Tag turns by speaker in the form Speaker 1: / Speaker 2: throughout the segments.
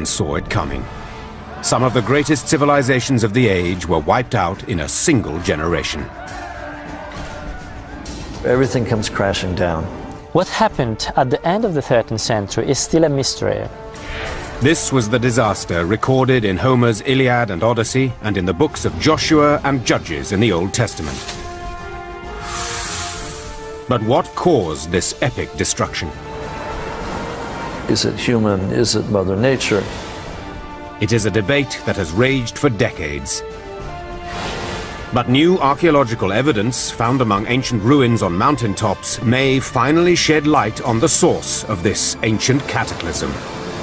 Speaker 1: saw it coming. Some of the greatest civilizations of the age were wiped out in a single generation.
Speaker 2: Everything comes crashing down.
Speaker 3: What happened at the end of the 13th century is still a mystery.
Speaker 1: This was the disaster recorded in Homer's Iliad and Odyssey and in the books of Joshua and Judges in the Old Testament. But what caused this epic destruction?
Speaker 2: Is it human? Is it Mother Nature?
Speaker 1: It is a debate that has raged for decades. But new archaeological evidence found among ancient ruins on mountaintops may finally shed light on the source of this ancient cataclysm.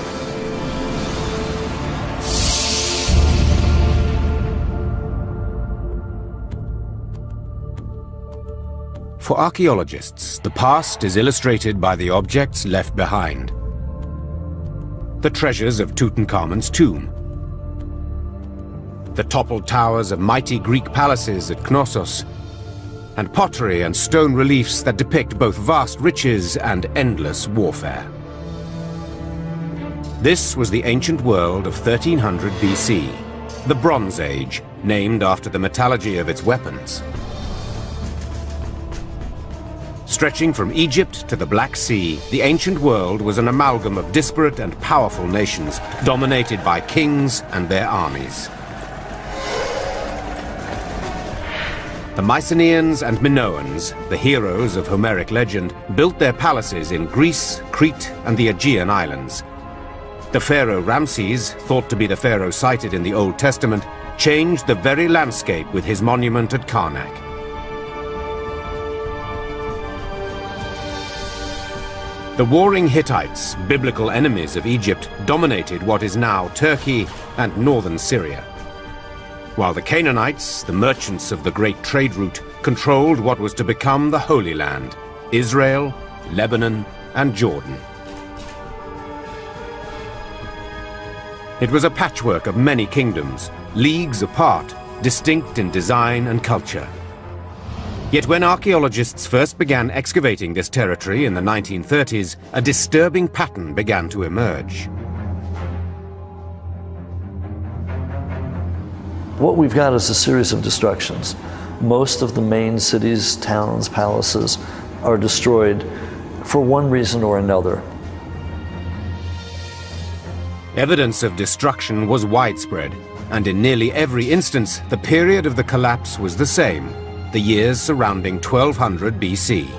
Speaker 1: For archaeologists, the past is illustrated by the objects left behind. The treasures of Tutankhamun's tomb, the toppled towers of mighty Greek palaces at Knossos, and pottery and stone reliefs that depict both vast riches and endless warfare. This was the ancient world of 1300 BC, the Bronze Age, named after the metallurgy of its weapons. Stretching from Egypt to the Black Sea, the ancient world was an amalgam of disparate and powerful nations, dominated by kings and their armies. The Mycenaeans and Minoans, the heroes of Homeric legend, built their palaces in Greece, Crete, and the Aegean Islands. The pharaoh Ramses, thought to be the pharaoh cited in the Old Testament, changed the very landscape with his monument at Karnak. The warring Hittites, biblical enemies of Egypt, dominated what is now Turkey and northern Syria, while the Canaanites, the merchants of the great trade route, controlled what was to become the Holy Land, Israel, Lebanon, and Jordan. It was a patchwork of many kingdoms, leagues apart, distinct in design and culture. Yet when archaeologists first began excavating this territory in the 1930s, a disturbing pattern began to emerge.
Speaker 2: What we've got is a series of destructions. Most of the main cities, towns, palaces are destroyed for one reason or another.
Speaker 1: Evidence of destruction was widespread, and in nearly every instance, the period of the collapse was the same, the years surrounding 1200 BC.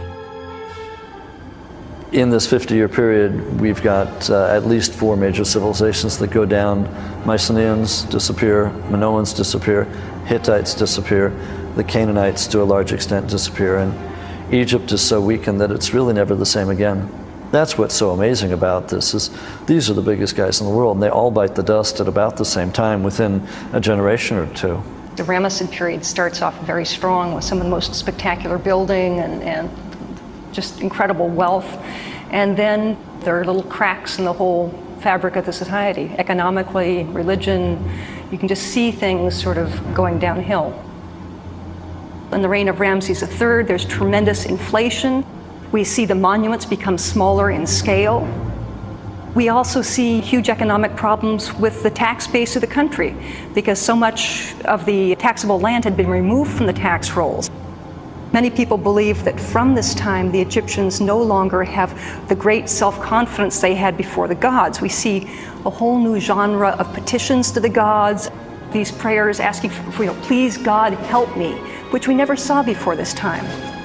Speaker 2: In this 50-year period, we've got at least 4 major civilizations that go down. Mycenaeans disappear, Minoans disappear, Hittites disappear, the Canaanites to a large extent disappear, and Egypt is so weakened that it's really never the same again. That's what's so amazing about this, is these are the biggest guys in the world, and they all bite the dust at about the same time, within a generation or two.
Speaker 4: The Ramessid period starts off very strong with some of the most spectacular building and just incredible wealth. And then there are little cracks in the whole fabric of the society. Economically, religion, you can just see things sort of going downhill. In the reign of Ramses III, there's tremendous inflation. We see the monuments become smaller in scale. We also see huge economic problems with the tax base of the country, because so much of the taxable land had been removed from the tax rolls. Many people believe that from this time, the Egyptians no longer have the great self-confidence they had before the gods. We see a whole new genre of petitions to the gods, these prayers asking for, please God, help me, which we never saw before this time.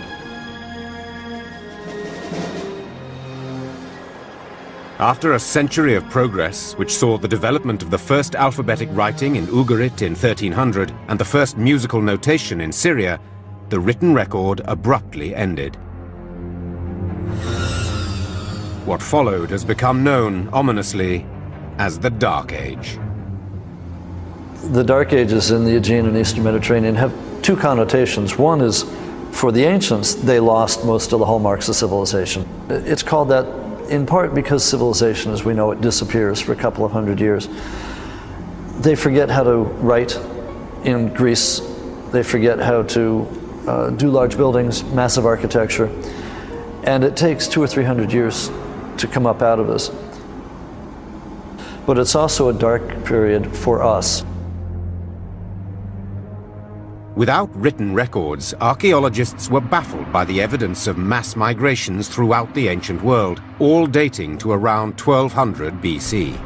Speaker 1: After a century of progress, which saw the development of the first alphabetic writing in Ugarit in 1300 and the first musical notation in Syria, the written record abruptly ended. What followed has become known, ominously, as the Dark Age.
Speaker 2: The Dark Ages in the Aegean and Eastern Mediterranean have 2 connotations. One is, for the ancients, they lost most of the hallmarks of civilization. It's called that in part because civilization, as we know it, disappears for a couple of hundred years. They forget how to write in Greece. They forget how to do large buildings, massive architecture. And it takes 200 or 300 years to come up out of this. but it's also a dark period for us.
Speaker 1: Without written records, archaeologists were baffled by the evidence of mass migrations throughout the ancient world, all dating to around 1200 BC.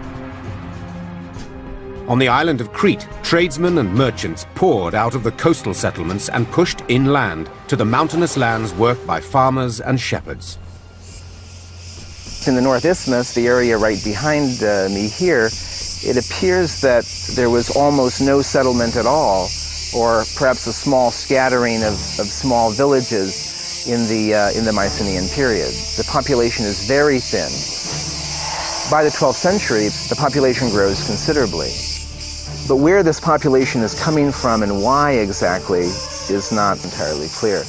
Speaker 1: On the island of Crete, tradesmen and merchants poured out of the coastal settlements and pushed inland to the mountainous lands worked by farmers and shepherds.
Speaker 5: In the North Isthmus, the area right behind me here, it appears that there was almost no settlement at all, or perhaps a small scattering of small villages in the Mycenaean period. The population is very thin. By the 12th century, the population grows considerably. But where this population is coming from and why exactly is not entirely clear.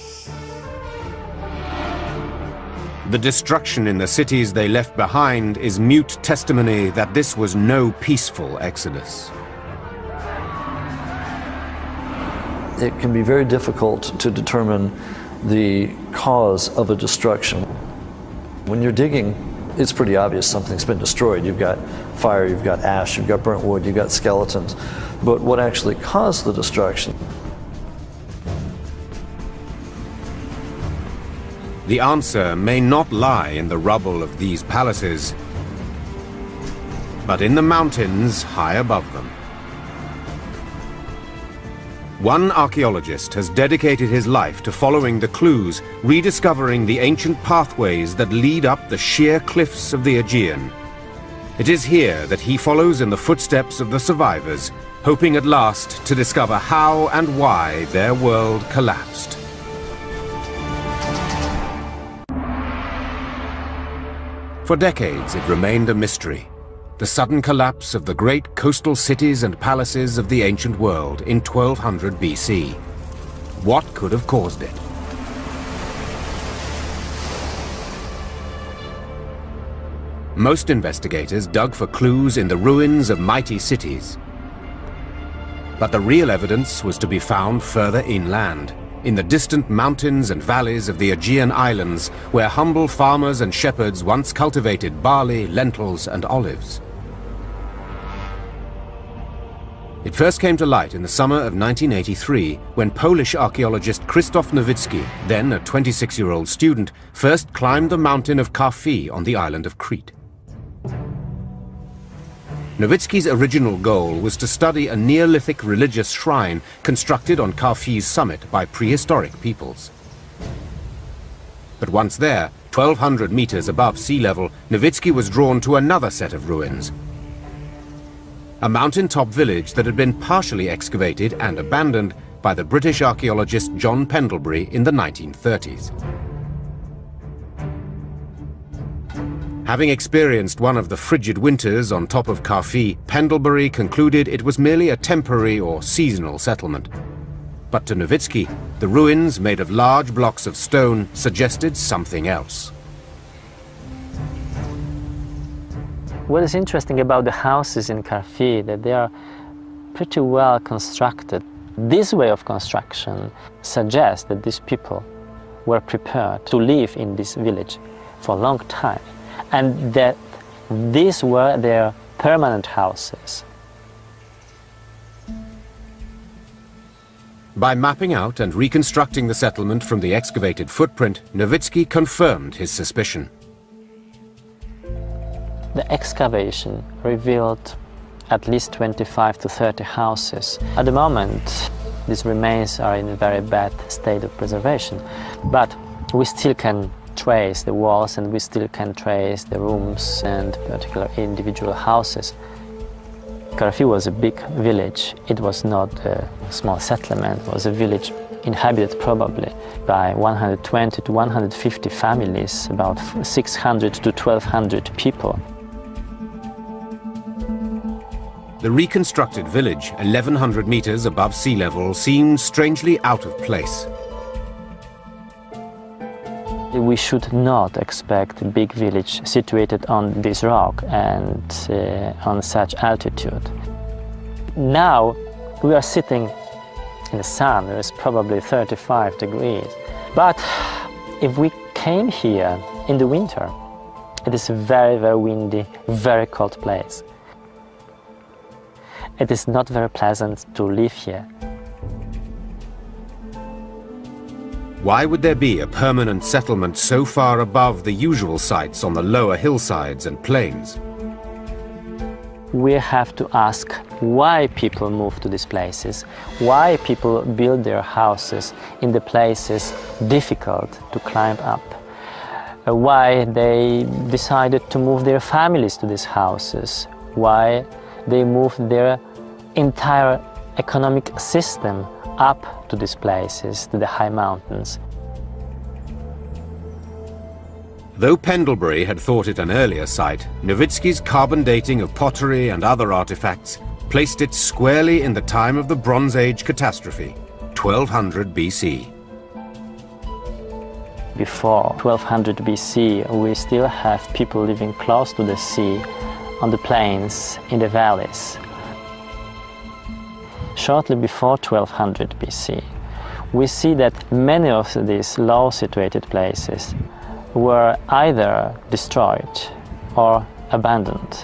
Speaker 1: The destruction in the cities they left behind is mute testimony that this was no peaceful exodus.
Speaker 2: It can be very difficult to determine the cause of a destruction. When you're digging, it's pretty obvious something's been destroyed. You've got fire, you've got ash, you've got burnt wood, you've got skeletons. But what actually caused the destruction?
Speaker 1: The answer may not lie in the rubble of these palaces, but in the mountains high above them. One archaeologist has dedicated his life to following the clues, rediscovering the ancient pathways that lead up the sheer cliffs of the Aegean. It is here that he follows in the footsteps of the survivors, hoping at last to discover how and why their world collapsed. For decades it remained a mystery. The sudden collapse of the great coastal cities and palaces of the ancient world in 1200 BC. What could have caused it? Most investigators dug for clues in the ruins of mighty cities. But the real evidence was to be found further inland, in the distant mountains and valleys of the Aegean islands, where humble farmers and shepherds once cultivated barley, lentils, and olives. It first came to light in the summer of 1983 when Polish archaeologist Krzysztof Nowicki, then a 26-year-old student, first climbed the mountain of Karfi on the island of Crete. Nowicki's original goal was to study a Neolithic religious shrine constructed on Karfi's summit by prehistoric peoples. But once there, 1,200 meters above sea level, Nowicki was drawn to another set of ruins. A mountaintop village that had been partially excavated and abandoned by the British archaeologist John Pendlebury in the 1930s. Having experienced one of the frigid winters on top of Karfi, Pendlebury concluded it was merely a temporary or seasonal settlement. But to Nowicki, the ruins made of large blocks of stone suggested something else.
Speaker 3: What is interesting about the houses in Karfi, that they are pretty well constructed. This way of construction suggests that these people were prepared to live in this village for a long time, and that these were their permanent houses.
Speaker 1: By mapping out and reconstructing the settlement from the excavated footprint, Nowicki confirmed his suspicion.
Speaker 3: The excavation revealed at least 25 to 30 houses. At the moment, these remains are in a very bad state of preservation, but we still can trace the walls and we still can trace the rooms and particular individual houses. Karfi was a big village. It was not a small settlement. It was a village inhabited probably by 120 to 150 families, about 600 to 1,200 people.
Speaker 1: The reconstructed village, 1,100 meters above sea level, seemed strangely out of place.
Speaker 3: We should not expect a big village situated on this rock and on such altitude. Now we are sitting in the sun. There is probably 35 degrees. But if we came here in the winter, it is a very, very windy, very cold place. it is not very pleasant to live here.
Speaker 1: Why would there be a permanent settlement so far above the usual sites on the lower hillsides and plains?
Speaker 3: We have to ask why people move to these places, why people build their houses in the places difficult to climb up, why they decided to move their families to these houses, why they moved their entire economic system up to these places, to the high mountains.
Speaker 1: Though Pendlebury had thought it an earlier site, Nowitzki's carbon dating of pottery and other artifacts placed it squarely in the time of the Bronze Age catastrophe, 1200 BC.
Speaker 3: Before 1200 BC, we still have people living close to the sea, on the plains, in the valleys. Shortly before 1200 BC, we see that many of these low-situated places were either destroyed or abandoned.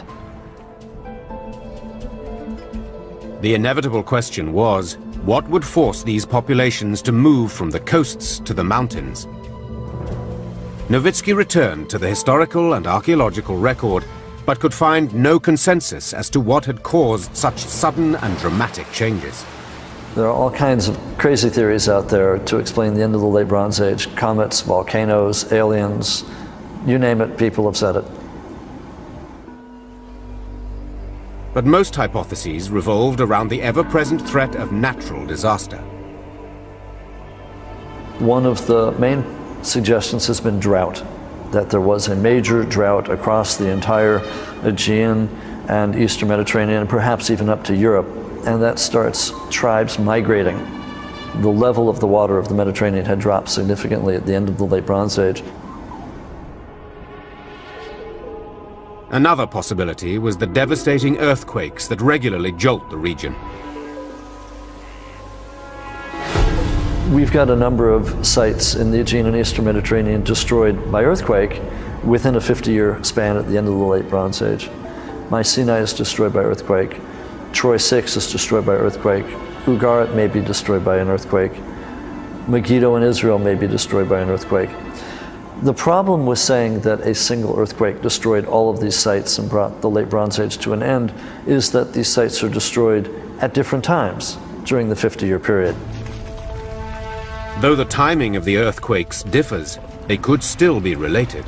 Speaker 1: The inevitable question was, what would force these populations to move from the coasts to the mountains? Nowitzki returned to the historical and archaeological record, but could find no consensus as to what had caused such sudden and dramatic changes.
Speaker 2: There are all kinds of crazy theories out there to explain the end of the Late Bronze Age. Comets, volcanoes, aliens, you name it, people have said it.
Speaker 1: But most hypotheses revolved around the ever-present threat of natural disaster.
Speaker 2: One of the main suggestions has been drought, that there was a major drought across the entire Aegean and Eastern Mediterranean, and perhaps even up to Europe, and that starts tribes migrating. The level of the water of the Mediterranean had dropped significantly at the end of the Late Bronze Age.
Speaker 1: Another possibility was the devastating earthquakes that regularly jolt the region.
Speaker 2: We've got a number of sites in the Aegean and Eastern Mediterranean destroyed by earthquake within a 50-year span at the end of the Late Bronze Age. Mycenae is destroyed by earthquake. Troy 6 is destroyed by earthquake. Ugarit may be destroyed by an earthquake. Megiddo in Israel may be destroyed by an earthquake. The problem with saying that a single earthquake destroyed all of these sites and brought the Late Bronze Age to an end is that these sites are destroyed at different times during the 50-year period.
Speaker 1: Though the timing of the earthquakes differs, they could still be related.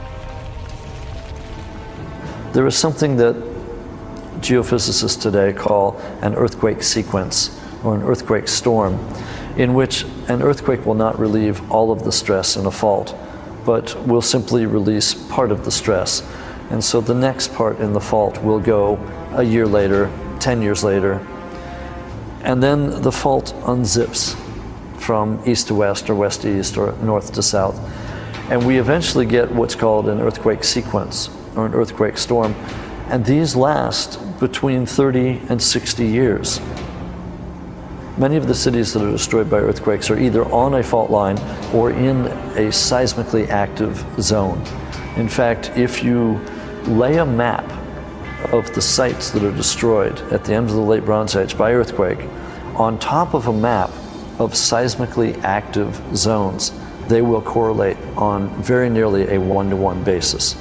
Speaker 2: There is something that geophysicists today call an earthquake sequence or an earthquake storm, in which an earthquake will not relieve all of the stress in a fault, but will simply release part of the stress. And so the next part in the fault will go a year later, 10 years later, and then the fault unzips from east to west or west to east or north to south. And we eventually get what's called an earthquake sequence or an earthquake storm. And these last between 30 and 60 years. Many of the cities that are destroyed by earthquakes are either on a fault line or in a seismically active zone. In fact, if you lay a map of the sites that are destroyed at the end of the Late Bronze Age by earthquake on top of a map of seismically active zones, they will correlate on very nearly a one-to-one basis.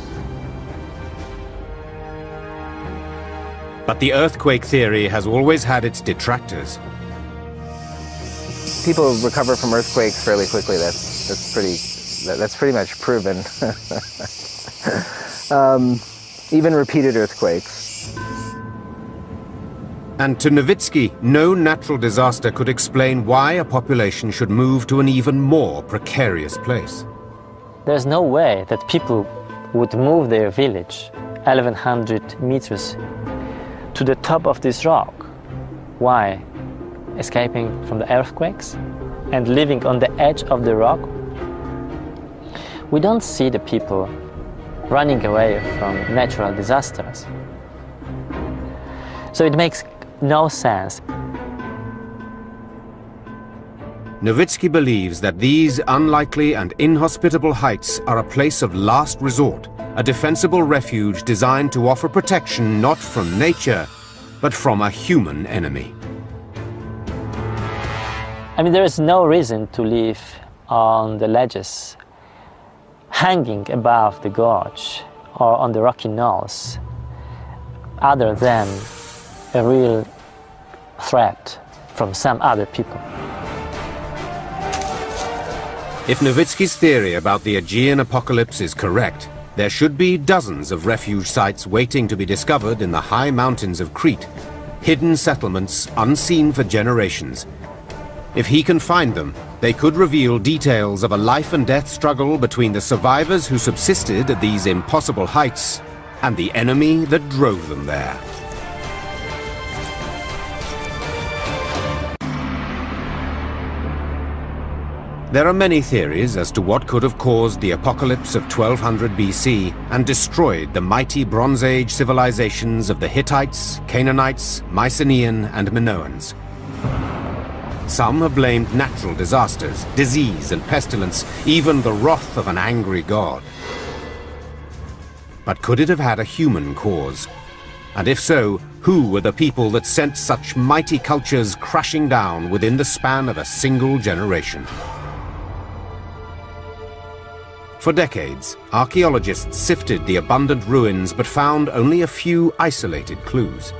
Speaker 1: But the earthquake theory has always had its detractors.
Speaker 5: People recover from earthquakes fairly quickly. That's pretty much proven. Even repeated earthquakes.
Speaker 1: And to Nowitzki, no natural disaster could explain why a population should move to an even more precarious place.
Speaker 3: There's no way that people would move their village 1100 meters to the top of this rock. Why? Escaping from the earthquakes and living on the edge of the rock? We don't see the people running away from natural disasters. So it makes no sense.
Speaker 1: Nowitzki believes that these unlikely and inhospitable heights are a place of last resort, a defensible refuge designed to offer protection not from nature, but from a human enemy.
Speaker 3: I mean, there is no reason to live on the ledges hanging above the gorge or on the rocky knolls other than a real threat from some other people.
Speaker 1: If Nowitzki's theory about the Aegean apocalypse is correct, there should be dozens of refuge sites waiting to be discovered in the high mountains of Crete, hidden settlements unseen for generations. If he can find them, they could reveal details of a life and death struggle between the survivors who subsisted at these impossible heights and the enemy that drove them there. There are many theories as to what could have caused the apocalypse of 1200 BC and destroyed the mighty Bronze Age civilizations of the Hittites, Canaanites, Mycenaean, and Minoans. Some have blamed natural disasters, disease and pestilence, even the wrath of an angry god. But could it have had a human cause? And if so, who were the people that sent such mighty cultures crashing down within the span of a single generation? For decades, archaeologists sifted the abundant ruins but found only a few isolated clues.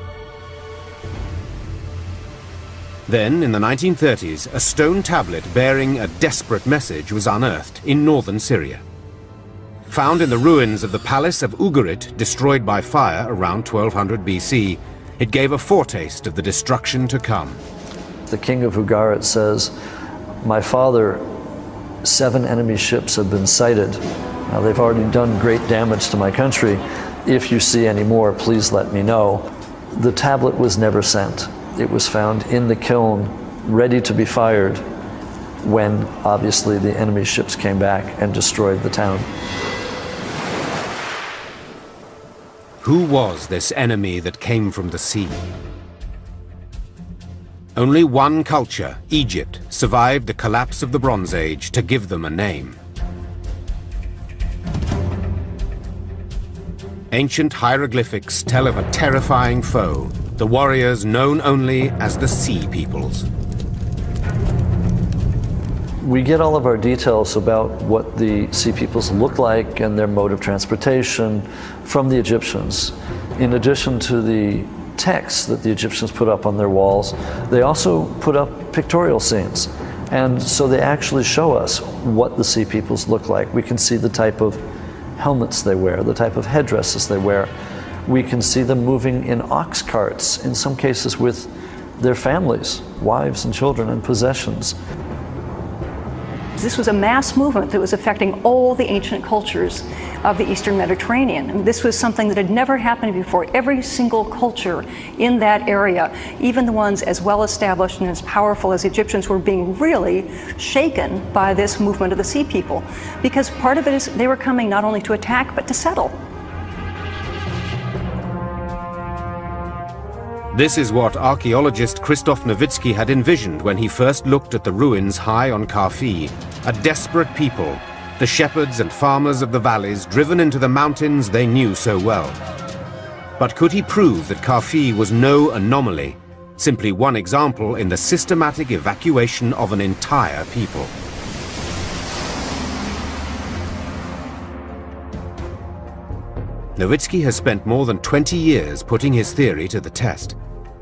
Speaker 1: Then, in the 1930s, a stone tablet bearing a desperate message was unearthed in northern Syria. Found in the ruins of the palace of Ugarit, destroyed by fire around 1200 BC, it gave a foretaste of the destruction to come.
Speaker 2: The king of Ugarit says, "My father, 7 enemy ships have been sighted. Now, they've already done great damage to my country. If you see any more, please let me know." The tablet was never sent. It was found in the kiln, ready to be fired, when obviously the enemy ships came back and destroyed the town.
Speaker 1: Who was this enemy that came from the sea? Only one culture, Egypt, survived the collapse of the Bronze Age to give them a name. Ancient hieroglyphics tell of a terrifying foe, the warriors known only as the Sea Peoples.
Speaker 2: We get all of our details about what the Sea Peoples look like and their mode of transportation from the Egyptians. In addition to the texts that the Egyptians put up on their walls, they also put up pictorial scenes. And so they actually show us what the Sea Peoples look like. We can see the type of helmets they wear, the type of headdresses they wear. We can see them moving in ox carts, in some cases with their families, wives and children and possessions.
Speaker 4: This was a mass movement that was affecting all the ancient cultures of the Eastern Mediterranean. And this was something that had never happened before. Every single culture in that area, even the ones as well established and as powerful as Egyptians, were being really shaken by this movement of the Sea People. Because part of it is they were coming not only to attack, but to settle.
Speaker 1: This is what archaeologist Krzysztof Nowitzki had envisioned when he first looked at the ruins high on Kaffi, a desperate people, the shepherds and farmers of the valleys driven into the mountains they knew so well. But could he prove that Kaffi was no anomaly, simply one example in the systematic evacuation of an entire people? Nowitzki has spent more than 20 years putting his theory to the test.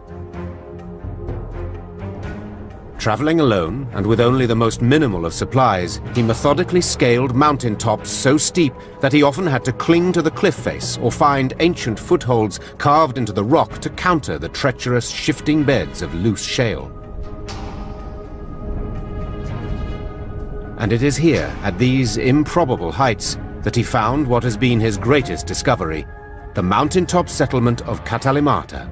Speaker 1: Traveling alone, and with only the most minimal of supplies, he methodically scaled mountain tops so steep that he often had to cling to the cliff face or find ancient footholds carved into the rock to counter the treacherous, shifting beds of loose shale. And it is here, at these improbable heights, that he found what has been his greatest discovery, the mountaintop settlement of Katalimata.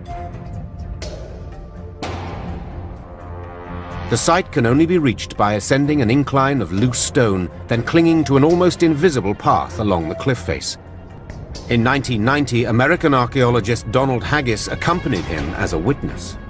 Speaker 1: The site can only be reached by ascending an incline of loose stone, then clinging to an almost invisible path along the cliff face. In 1990, American archaeologist Donald Haggis accompanied him as a witness.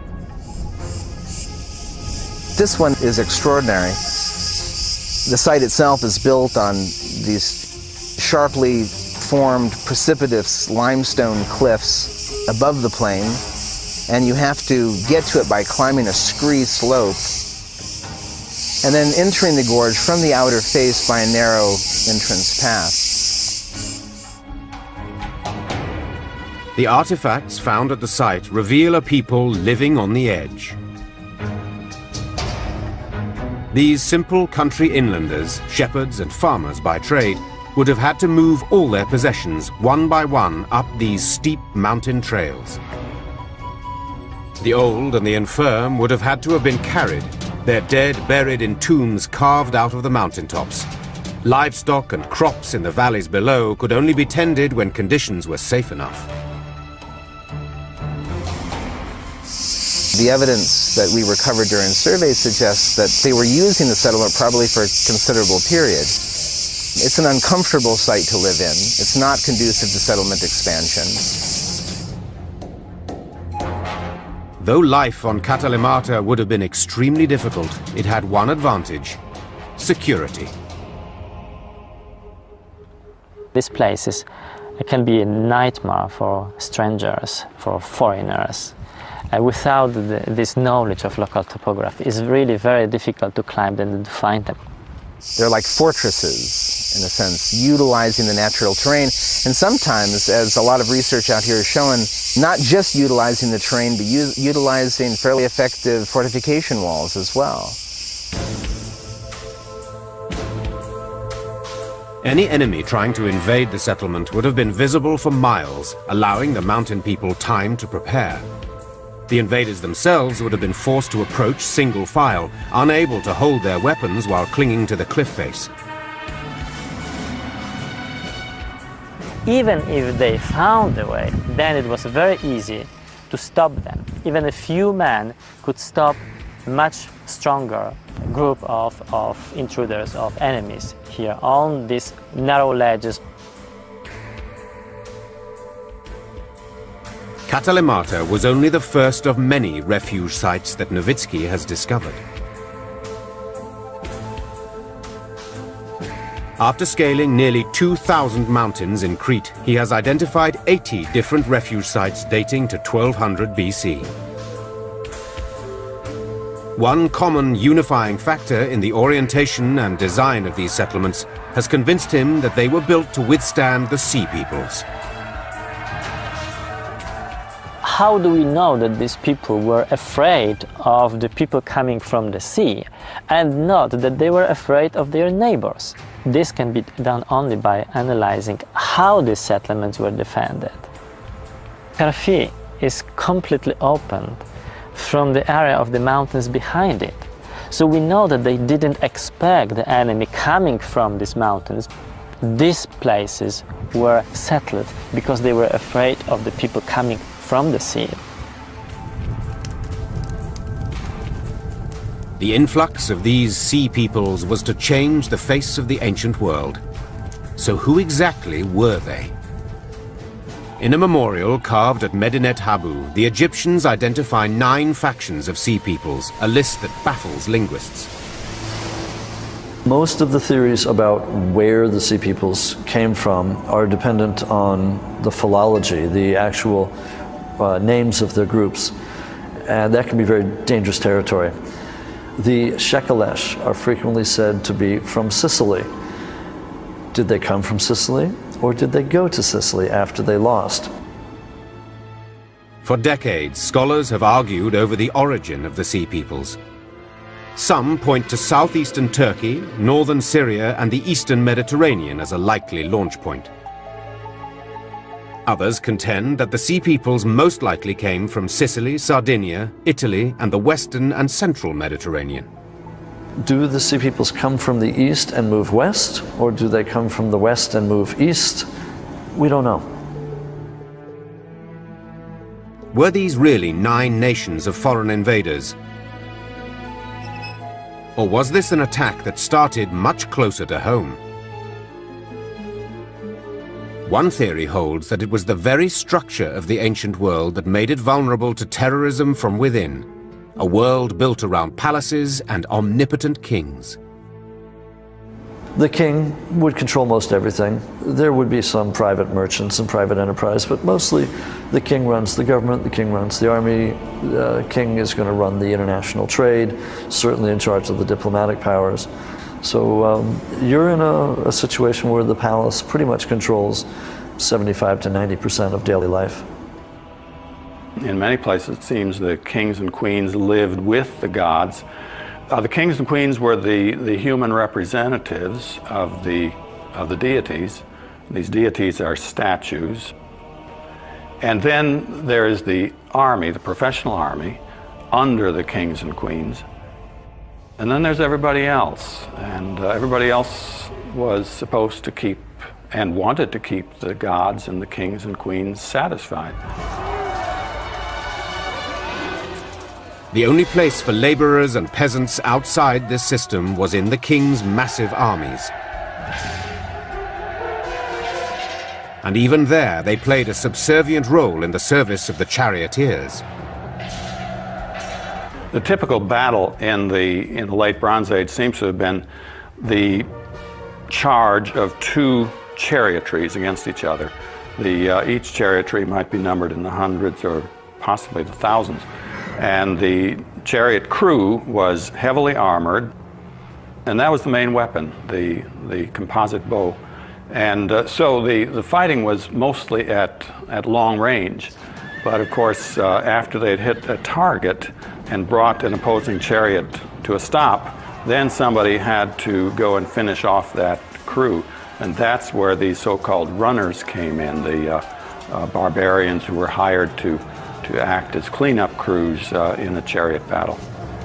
Speaker 5: This one is extraordinary. The site itself is built on these sharply formed precipitous limestone cliffs above the plain. and you have to get to it by climbing a scree slope and then entering the gorge from the outer face by a narrow entrance path.
Speaker 1: The artifacts found at the site reveal a people living on the edge. These simple country inlanders, shepherds and farmers by trade, would have had to move all their possessions one by one up these steep mountain trails. The old and the infirm would have had to have been carried, their dead buried in tombs carved out of the mountaintops. Livestock and crops in the valleys below could only be tended when conditions were safe enough.
Speaker 5: The evidence that we recovered during surveys suggests that they were using the settlement probably for a considerable period. It's an uncomfortable site to live in. It's not conducive to settlement expansion.
Speaker 1: Though life on Katalimata would have been extremely difficult, it had one advantage: security.
Speaker 3: These places can be a nightmare for strangers, for foreigners. Without this knowledge of local topography, it's really very difficult to climb them and to find them.
Speaker 5: They're like fortresses, in a sense, utilizing the natural terrain, and sometimes, as a lot of research out here is showing, not just utilizing the terrain, but utilizing fairly effective fortification walls as well.
Speaker 1: Any enemy trying to invade the settlement would have been visible for miles, allowing the mountain people time to prepare. The invaders themselves would have been forced to approach single file, unable to hold their weapons while clinging to the cliff face.
Speaker 3: Even if they found a way, then it was very easy to stop them. Even a few men could stop a much stronger group of intruders, of enemies here on these narrow ledges.
Speaker 1: Katalimata was only the first of many refuge sites that Novitsky has discovered. After scaling nearly 2,000 mountains in Crete, he has identified 80 different refuge sites dating to 1200 BC. One common unifying factor in the orientation and design of these settlements has convinced him that they were built to withstand the sea peoples.
Speaker 3: How do we know that these people were afraid of the people coming from the sea and not that they were afraid of their neighbors? This can be done only by analyzing how these settlements were defended. Karfi is completely open from the area of the mountains behind it. So we know that they didn't expect the enemy coming from these mountains. These places were settled because they were afraid of the people coming from the sea.
Speaker 1: The influx of these sea peoples was to change the face of the ancient world. So who exactly were they? In a memorial carved at Medinet Habu, the Egyptians identify 9 factions of sea peoples, a list that baffles linguists.
Speaker 2: Most of the theories about where the sea peoples came from are dependent on the philology, the actual names of their groups, and that can be very dangerous territory. The Shekelesh are frequently said to be from Sicily. Did they come from Sicily, or did they go to Sicily after they lost?
Speaker 1: For decades, scholars have argued over the origin of the sea peoples. Some point to southeastern Turkey, northern Syria, and the eastern Mediterranean as a likely launch point. Others contend that the sea peoples most likely came from Sicily, Sardinia, Italy, and the western and central Mediterranean.
Speaker 2: Do the sea peoples come from the east and move west, or do they come from the west and move east? We don't know.
Speaker 1: Were these really 9 nations of foreign invaders? Or was this an attack that started much closer to home? One theory holds that it was the very structure of the ancient world that made it vulnerable to terrorism from within, a world built around palaces and omnipotent kings.
Speaker 2: The king would control most everything. There would be some private merchants and private enterprise, but mostly the king runs the government, the king runs the army, the king is going to run the international trade, certainly in charge of the diplomatic powers. So you're in a situation where the palace pretty much controls 75 to 90% of daily life.
Speaker 6: In many places, it seems the kings and queens lived with the gods. The kings and queens were the human representatives of the deities. These deities are statues. And then there is the army, the professional army, under the kings and queens. And then there's everybody else. And everybody else was supposed to keep and wanted to keep the gods and the kings and queens satisfied.
Speaker 1: The only place for laborers and peasants outside this system was in the king's massive armies. And even there, they played a subservient role in the service of the charioteers.
Speaker 6: The typical battle in the late Bronze Age seems to have been the charge of two chariotries against each other. Each chariotry might be numbered in the hundreds or possibly the thousands. And the chariot crew was heavily armored, and that was the main weapon, the composite bow. And so the fighting was mostly at long range. But of course, after they had hit a target and brought an opposing chariot to a stop, then somebody had to go and finish off that crew. And that's where the so-called runners came in, the barbarians who were hired to act as cleanup crews in a chariot battle.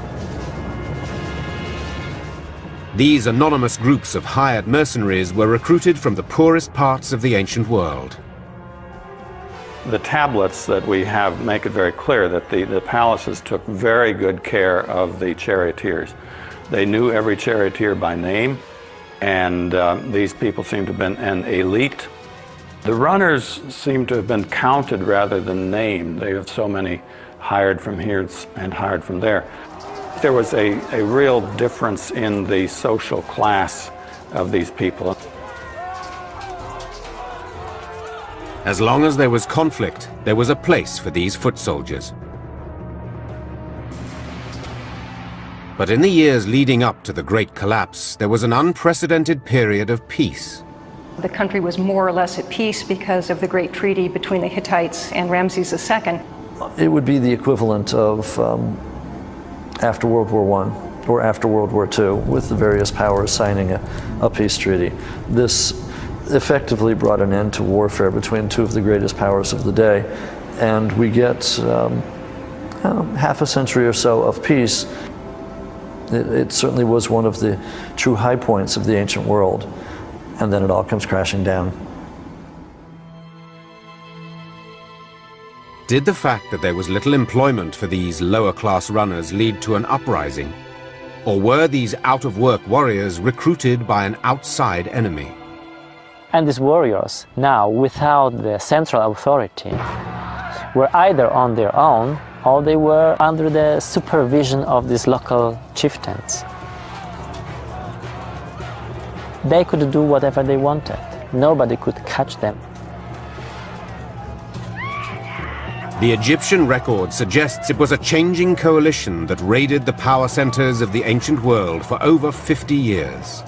Speaker 1: These anonymous groups of hired mercenaries were recruited from the poorest parts of the ancient world.
Speaker 6: The tablets that we have make it very clear that the palaces took very good care of the charioteers. They knew every charioteer by name, and these people seem to have been an elite. The runners seem to have been counted rather than named. They have so many hired from here and hired from there. There was a real difference in the social class of these people.
Speaker 1: As long as there was conflict, there was a place for these foot soldiers. But in the years leading up to the Great Collapse, there was an unprecedented period of peace.
Speaker 4: The country was more or less at peace because of the great treaty between the Hittites and Ramses II.
Speaker 2: It would be the equivalent of after World War I or after World War II, with the various powers signing a peace treaty. This effectively brought an end to warfare between two of the greatest powers of the day, and we get half a century or so of peace. It certainly was one of the true high points of the ancient world. And then it all comes crashing down.
Speaker 1: Did the fact that there was little employment for these lower-class runners lead to an uprising? Or were these out-of-work warriors recruited by an outside enemy?
Speaker 3: And these warriors, now without the central authority, were either on their own or they were under the supervision of these local chieftains. They could do whatever they wanted. Nobody could catch them.
Speaker 1: The Egyptian record suggests it was a changing coalition that raided the power centers of the ancient world for over 50 years.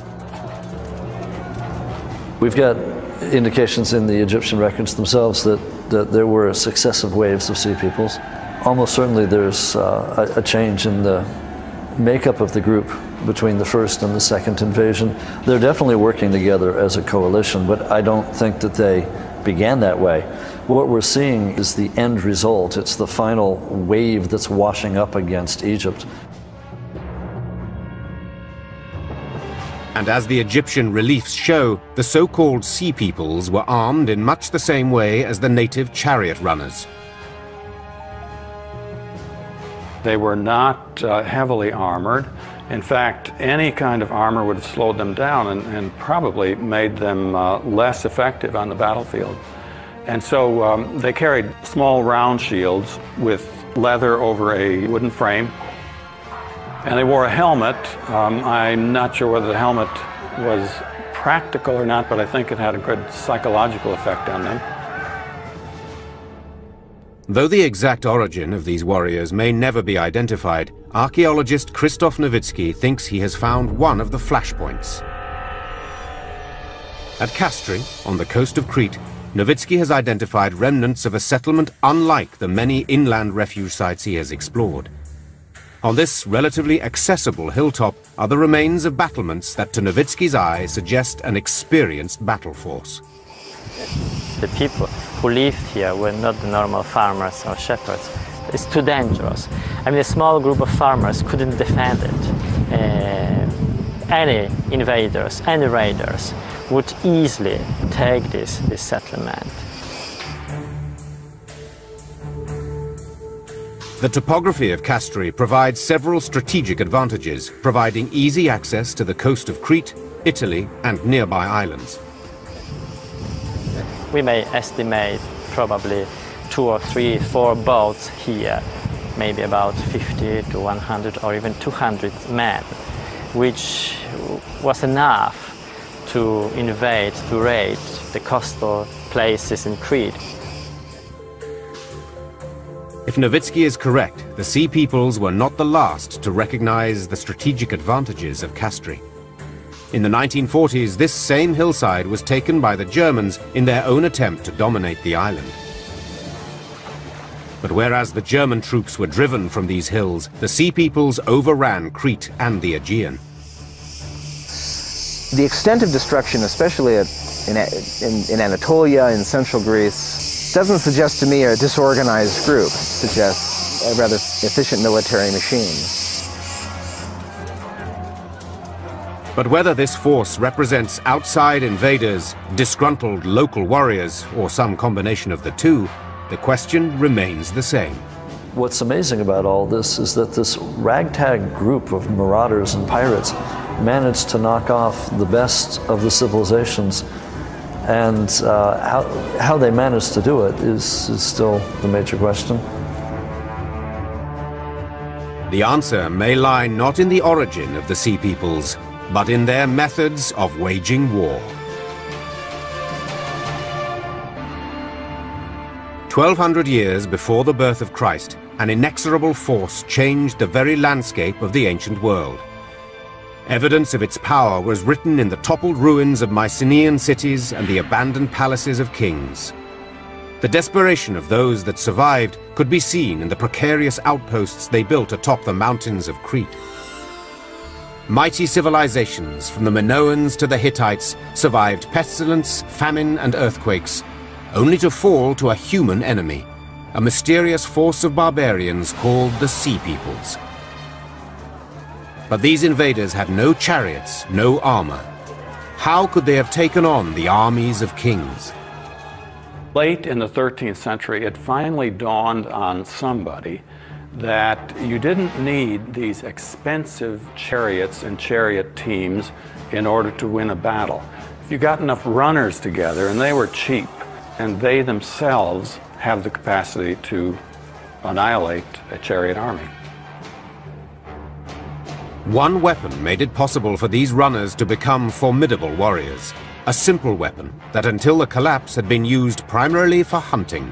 Speaker 2: We've got indications in the Egyptian records themselves that there were successive waves of sea peoples. Almost certainly there's a change in the makeup of the group between the first and the second invasion. They're definitely working together as a coalition, but I don't think that they began that way. What we're seeing is the end result. It's the final wave that's washing up against Egypt.
Speaker 1: And as the Egyptian reliefs show, the so-called sea peoples were armed in much the same way as the native chariot runners.
Speaker 6: They were not heavily armored. In fact, any kind of armor would have slowed them down and probably made them less effective on the battlefield. And so they carried small round shields with leather over a wooden frame. And they wore a helmet. I'm not sure whether the helmet was practical or not, but I think it had a good psychological effect on them.
Speaker 1: Though the exact origin of these warriors may never be identified, archaeologist Krzysztof Nowicki thinks he has found one of the flashpoints. At Kastri, on the coast of Crete, Nowicki has identified remnants of a settlement unlike the many inland refuge sites he has explored. On this relatively accessible hilltop are the remains of battlements that to Nowicki's eye suggest an experienced battle force.
Speaker 3: The people who lived here were not the normal farmers or shepherds. It's too dangerous. I mean, a small group of farmers couldn't defend it. Any invaders, any raiders would easily take this settlement.
Speaker 1: The topography of Kastri provides several strategic advantages, providing easy access to the coast of Crete, Italy, and nearby islands.
Speaker 3: We may estimate probably 2 or 3, 4 boats here, maybe about 50 to 100 or even 200 men, which was enough to invade, to raid the coastal places in Crete.
Speaker 1: If Nowicki is correct, the Sea Peoples were not the last to recognize the strategic advantages of Kastri. In the 1940s, this same hillside was taken by the Germans in their own attempt to dominate the island. But whereas the German troops were driven from these hills, the Sea Peoples overran Crete and the Aegean.
Speaker 5: The extent of destruction, especially in Anatolia, in central Greece, doesn't suggest to me a disorganized group. It suggests a rather efficient military machine.
Speaker 1: But whether this force represents outside invaders, disgruntled local warriors, or some combination of the two, the question remains the same.
Speaker 2: What's amazing about all this is that this ragtag group of marauders and pirates managed to knock off the best of the civilizations, and how they managed to do it is still the major question.
Speaker 1: The answer may lie not in the origin of the Sea Peoples, but in their methods of waging war. 1200 years before the birth of Christ, an inexorable force changed the very landscape of the ancient world. Evidence of its power was written in the toppled ruins of Mycenaean cities and the abandoned palaces of kings. The desperation of those that survived could be seen in the precarious outposts they built atop the mountains of Crete. Mighty civilizations, from the Minoans to the Hittites, survived pestilence, famine, and earthquakes, only to fall to a human enemy, a mysterious force of barbarians called the Sea Peoples. But these invaders had no chariots, no armor. How could they have taken on the armies of kings?
Speaker 6: Late in the 13th century, it finally dawned on somebody that you didn't need these expensive chariots and chariot teams in order to win a battle. If you got enough runners together, and they were cheap, and they themselves have the capacity to annihilate a chariot army.
Speaker 1: One weapon made it possible for these runners to become formidable warriors. A simple weapon that until the collapse had been used primarily for hunting.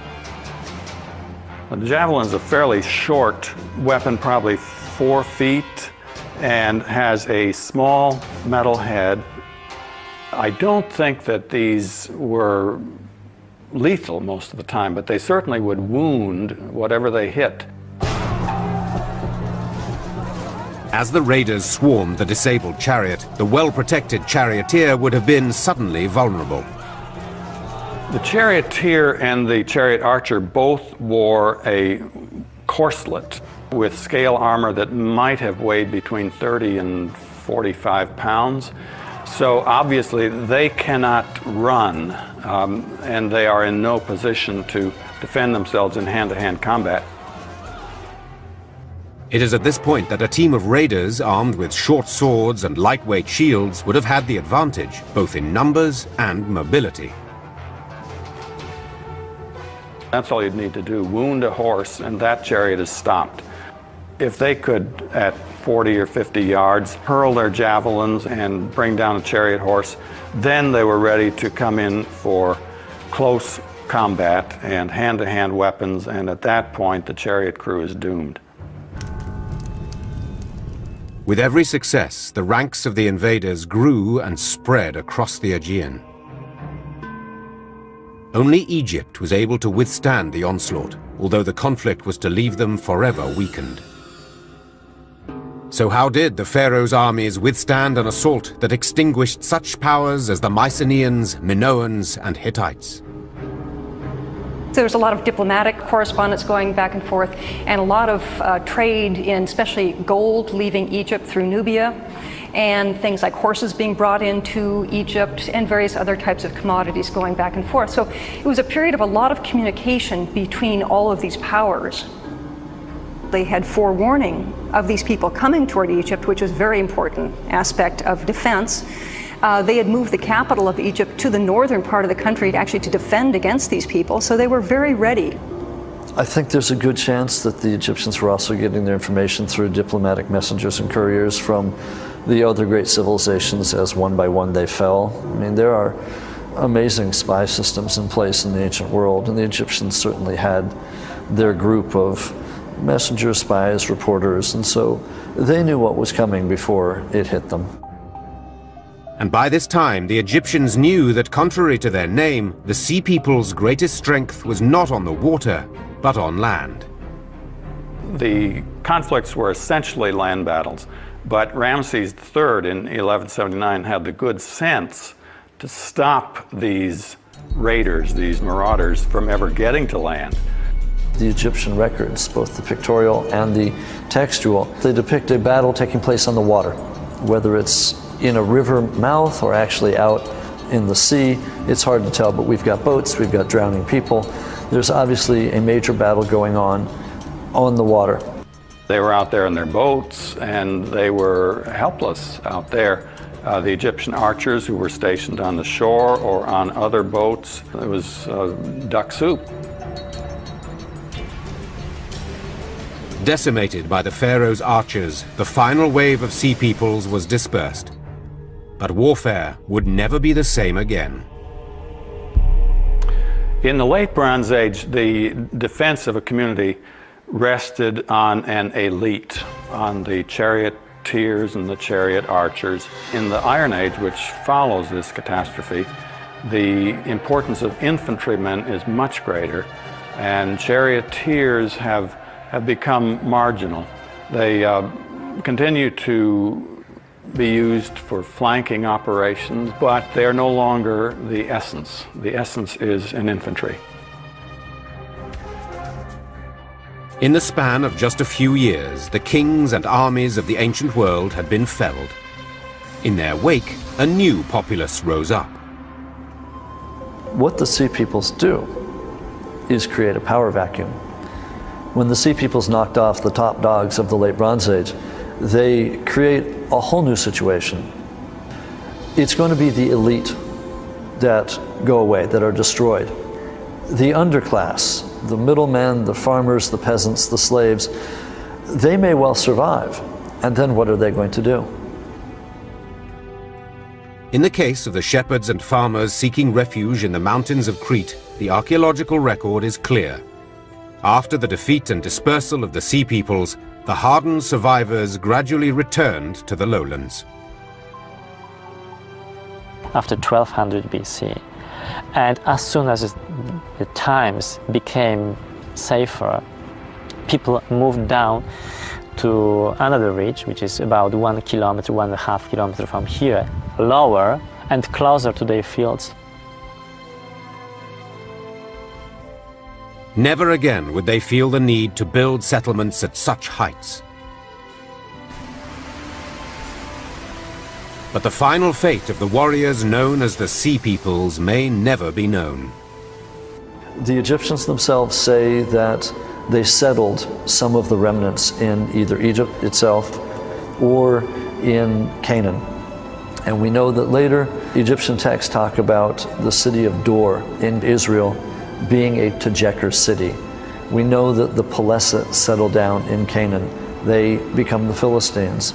Speaker 6: The javelin is a fairly short weapon, probably 4 feet, and has a small metal head. I don't think that these were lethal most of the time, but they certainly would wound whatever they hit.
Speaker 1: As the raiders swarmed the disabled chariot, the well-protected charioteer would have been suddenly vulnerable.
Speaker 6: The charioteer and the chariot archer both wore a corselet with scale armor that might have weighed between 30 and 45 pounds. So obviously they cannot run, and they are in no position to defend themselves in hand-to-hand combat.
Speaker 1: It is at this point that a team of raiders armed with short swords and lightweight shields would have had the advantage, both in numbers and mobility.
Speaker 6: That's all you'd need to do, wound a horse, and that chariot is stopped. If they could, at 40 or 50 yards, hurl their javelins and bring down a chariot horse, then they were ready to come in for close combat and hand-to-hand weapons, and at that point the chariot crew is doomed.
Speaker 1: With every success, the ranks of the invaders grew and spread across the Aegean. Only Egypt was able to withstand the onslaught, although the conflict was to leave them forever weakened. So how did the Pharaoh's armies withstand an assault that extinguished such powers as the Mycenaeans, Minoans, and Hittites?
Speaker 4: There was a lot of diplomatic correspondence going back and forth, and a lot of trade in especially gold leaving Egypt through Nubia, and things like horses being brought into Egypt, and various other types of commodities going back and forth. So it was a period of a lot of communication between all of these powers. They had forewarning of these people coming toward Egypt, which was a very important aspect of defense. They had moved the capital of Egypt to the northern part of the country actually to defend against these people, so they were very ready.
Speaker 2: I think there's a good chance that the Egyptians were also getting their information through diplomatic messengers and couriers from the other great civilizations as one by one they fell. I mean, there are amazing spy systems in place in the ancient world, and the Egyptians certainly had their group of messengers, spies, reporters, and so they knew what was coming before it hit them.
Speaker 1: And by this time, the Egyptians knew that contrary to their name, the Sea People's greatest strength was not on the water, but on land.
Speaker 6: The conflicts were essentially land battles, but Ramses III in 1179 had the good sense to stop these raiders, these marauders, from ever getting to land.
Speaker 2: The Egyptian records, both the pictorial and the textual, they depict a battle taking place on the water, whether it's in a river mouth or actually out in the sea. It's hard to tell, but we've got boats, we've got drowning people. There's obviously a major battle going on the water.
Speaker 6: They were out there in their boats, and they were helpless out there. The Egyptian archers who were stationed on the shore or on other boats, it was duck soup.
Speaker 1: Decimated by the Pharaoh's archers, the final wave of Sea Peoples was dispersed. But warfare would never be the same again.
Speaker 6: In the late Bronze Age, the defense of a community rested on an elite, on the charioteers and the chariot archers. In the Iron Age, which follows this catastrophe, the importance of infantrymen is much greater, and charioteers have become marginal. They continue to be used for flanking operations, but they are no longer the essence. The essence is in infantry.
Speaker 1: In the span of just a few years, the kings and armies of the ancient world had been felled. In their wake, a new populace rose up.
Speaker 2: What the Sea Peoples do is create a power vacuum. When the Sea Peoples knocked off the top dogs of the late Bronze Age, they create a whole new situation. It's going to be the elite that go away, that are destroyed. The underclass, the middlemen, the farmers, the peasants, the slaves, they may well survive. And then what are they going to do?
Speaker 1: In the case of the shepherds and farmers seeking refuge in the mountains of Crete, the archaeological record is clear. After the defeat and dispersal of the Sea Peoples, the hardened survivors gradually returned to the lowlands.
Speaker 3: After 1200 BC, and as soon as the times became safer, people moved down to another ridge, which is about 1 kilometer, 1.5 kilometers from here, lower and closer to their fields.
Speaker 1: Never again would they feel the need to build settlements at such heights. But the final fate of the warriors known as the Sea Peoples may never be known.
Speaker 2: The Egyptians themselves say that they settled some of the remnants in either Egypt itself or in Canaan. And we know that later Egyptian texts talk about the city of Dor in Israel being a Tejeker city. We know that the Peleset settled down in Canaan they become the Philistines.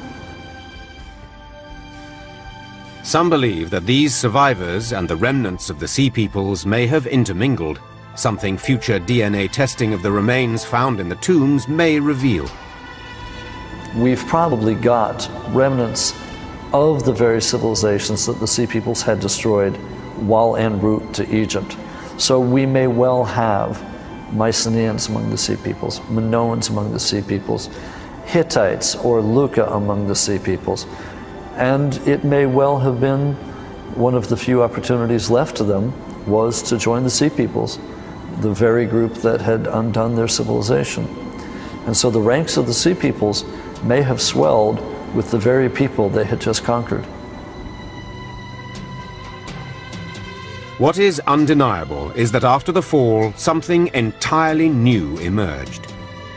Speaker 1: Some believe that these survivors and the remnants of the Sea Peoples may have intermingled, something future DNA testing of the remains found in the tombs may reveal.
Speaker 2: We've probably got remnants of the very civilizations that the Sea Peoples had destroyed while en route to Egypt. So we may well have Mycenaeans among the Sea Peoples, Minoans among the Sea Peoples, Hittites or Luca among the Sea Peoples. And it may well have been one of the few opportunities left to them was to join the Sea Peoples, the very group that had undone their civilization. And so the ranks of the Sea Peoples may have swelled with the very people they had just conquered.
Speaker 1: What is undeniable is that after the fall, something entirely new emerged.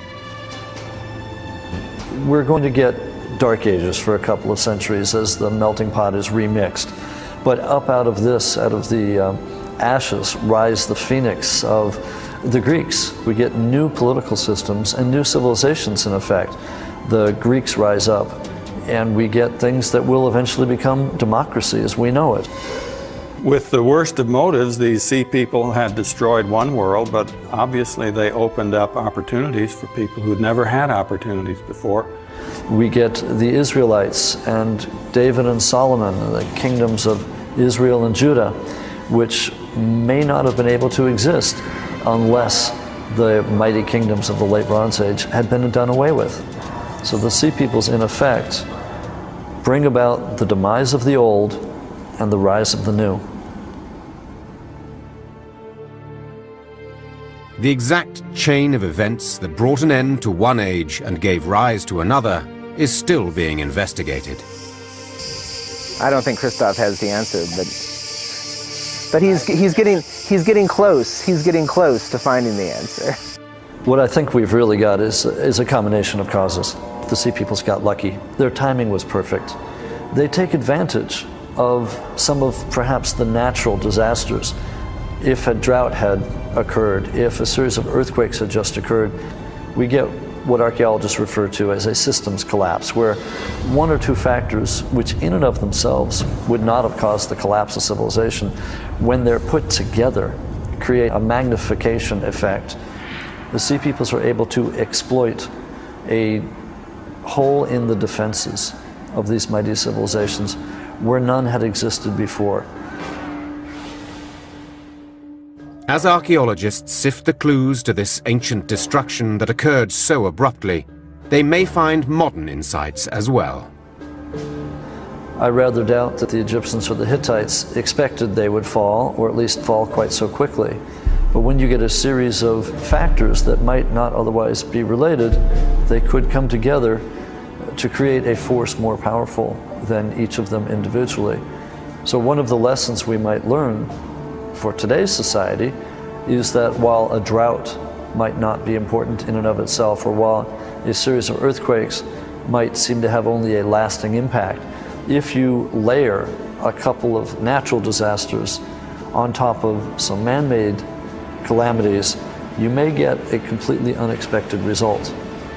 Speaker 2: We're going to get dark ages for a couple of centuries as the melting pot is remixed. But up out of this, out of the ashes, rise the phoenix of the Greeks. We get new political systems and new civilizations in effect. The Greeks rise up and we get things that will eventually become democracy as we know it.
Speaker 6: With the worst of motives, these Sea People had destroyed one world, but obviously they opened up opportunities for people who'd never had opportunities before.
Speaker 2: We get the Israelites and David and Solomon, the kingdoms of Israel and Judah, which may not have been able to exist unless the mighty kingdoms of the late Bronze Age had been done away with. So the Sea Peoples, in effect, bring about the demise of the old and the rise of the new.
Speaker 1: The exact chain of events that brought an end to one age and gave rise to another is still being investigated.
Speaker 5: I don't think Christoph has the answer, but he's getting close. He's getting close to finding the answer.
Speaker 2: What I think we've really got is a combination of causes. The Sea Peoples got lucky. Their timing was perfect. They take advantage of some of perhaps the natural disasters. If a drought had occurred, if a series of earthquakes had just occurred, we get what archaeologists refer to as a systems collapse, where one or two factors, which in and of themselves would not have caused the collapse of civilization, when they're put together, create a magnification effect. The Sea Peoples are able to exploit a hole in the defenses of these mighty civilizations where none had existed before.
Speaker 1: As archaeologists sift the clues to this ancient destruction that occurred so abruptly, they may find modern insights as well.
Speaker 2: I rather doubt that the Egyptians or the Hittites expected they would fall, or at least fall quite so quickly. But when you get a series of factors that might not otherwise be related, they could come together to create a force more powerful than each of them individually. So one of the lessons we might learn for today's society is that while a drought might not be important in and of itself, or while a series of earthquakes might seem to have only a lasting impact, if you layer a couple of natural disasters on top of some man-made calamities, you may get a completely unexpected result.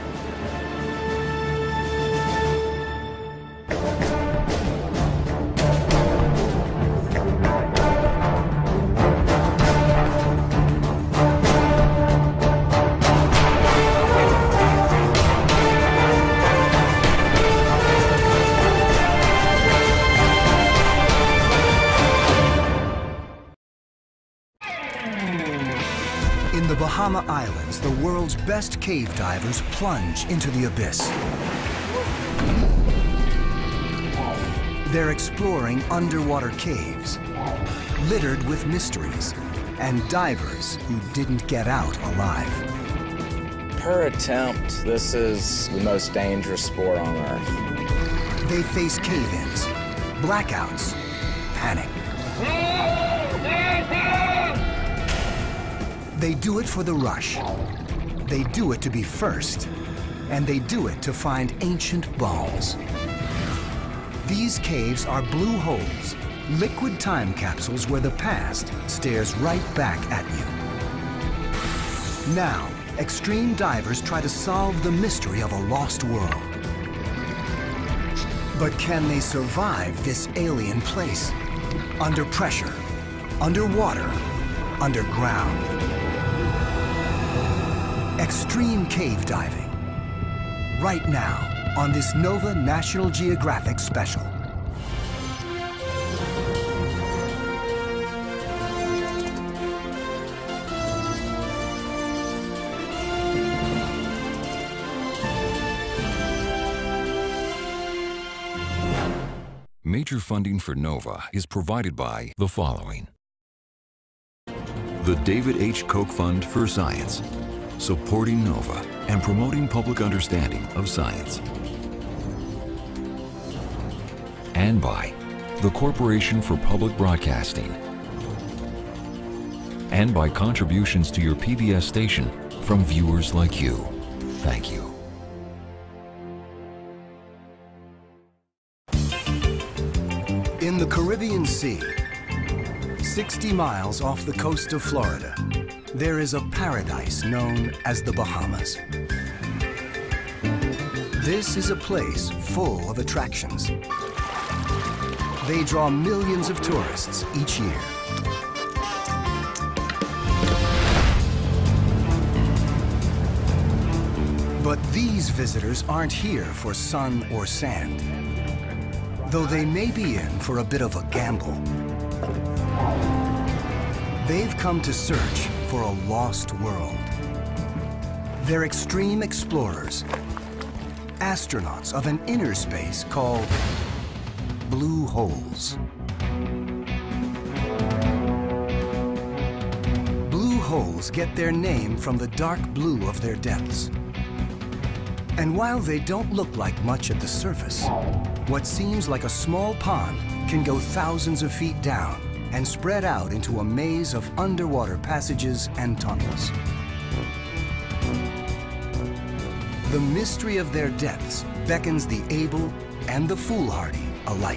Speaker 7: In the Bahama Islands, the world's best cave divers plunge into the abyss. They're exploring underwater caves, littered with mysteries, and divers who didn't get out alive.
Speaker 8: Per attempt, this is the most dangerous sport on Earth.
Speaker 7: They face cave-ins, blackouts, panic. They do it for the rush. They do it to be first. And they do it to find ancient bones. These caves are blue holes, liquid time capsules where the past stares right back at you. Now, extreme divers try to solve the mystery of a lost world. But can they survive this alien place? Under pressure, underwater, underground. Extreme cave diving. Right now on this Nova National Geographic special.
Speaker 9: Major funding for NOVA is provided by the following. The David H. Koch Fund for Science, supporting NOVA and promoting public understanding of science. And by the Corporation for Public Broadcasting. And by contributions to your PBS station from viewers like you. Thank you.
Speaker 7: In the Caribbean Sea, 60 miles off the coast of Florida, there is a paradise known as the Bahamas. This is a place full of attractions. They draw millions of tourists each year. But these visitors aren't here for sun or sand, though they may be in for a bit of a gamble. They've come to search for a lost world. They're extreme explorers, astronauts of an inner space called blue holes. Blue holes get their name from the dark blue of their depths. And while they don't look like much at the surface, what seems like a small pond can go thousands of feet down and spread out into a maze of underwater passages and tunnels. The mystery of their depths beckons the able and the foolhardy alike.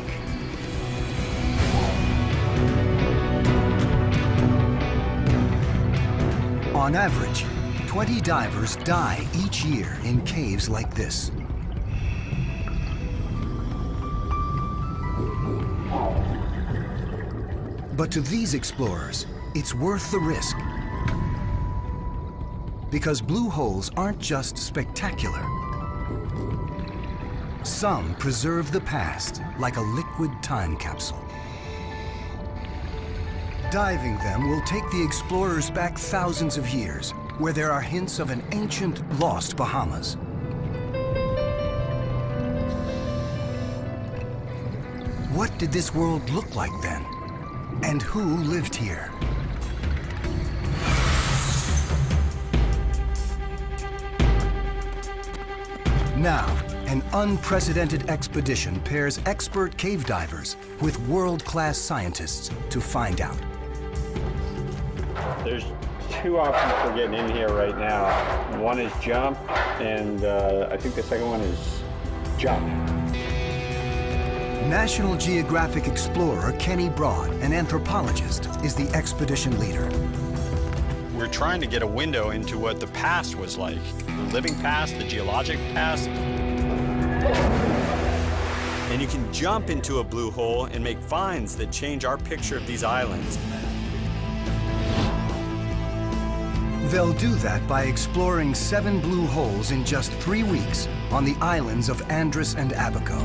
Speaker 7: On average, 20 divers die each year in caves like this. But to these explorers, it's worth the risk. Because blue holes aren't just spectacular. Some preserve the past like a liquid time capsule. Diving them will take the explorers back thousands of years, where there are hints of an ancient, lost Bahamas. What did this world look like then? And who lived here? Now, an unprecedented expedition pairs expert cave divers with world-class scientists to find out.
Speaker 6: There's two options for getting in here right now. One is jump, and I think the second one is jump.
Speaker 7: National Geographic explorer Kenny Broad, an anthropologist, is the expedition leader.
Speaker 10: We're trying to get a window into what the past was like. The living past, the geologic past. And you can jump into a blue hole and make finds that change our picture of these islands.
Speaker 7: They'll do that by exploring 7 blue holes in just 3 weeks on the islands of Andros and Abaco.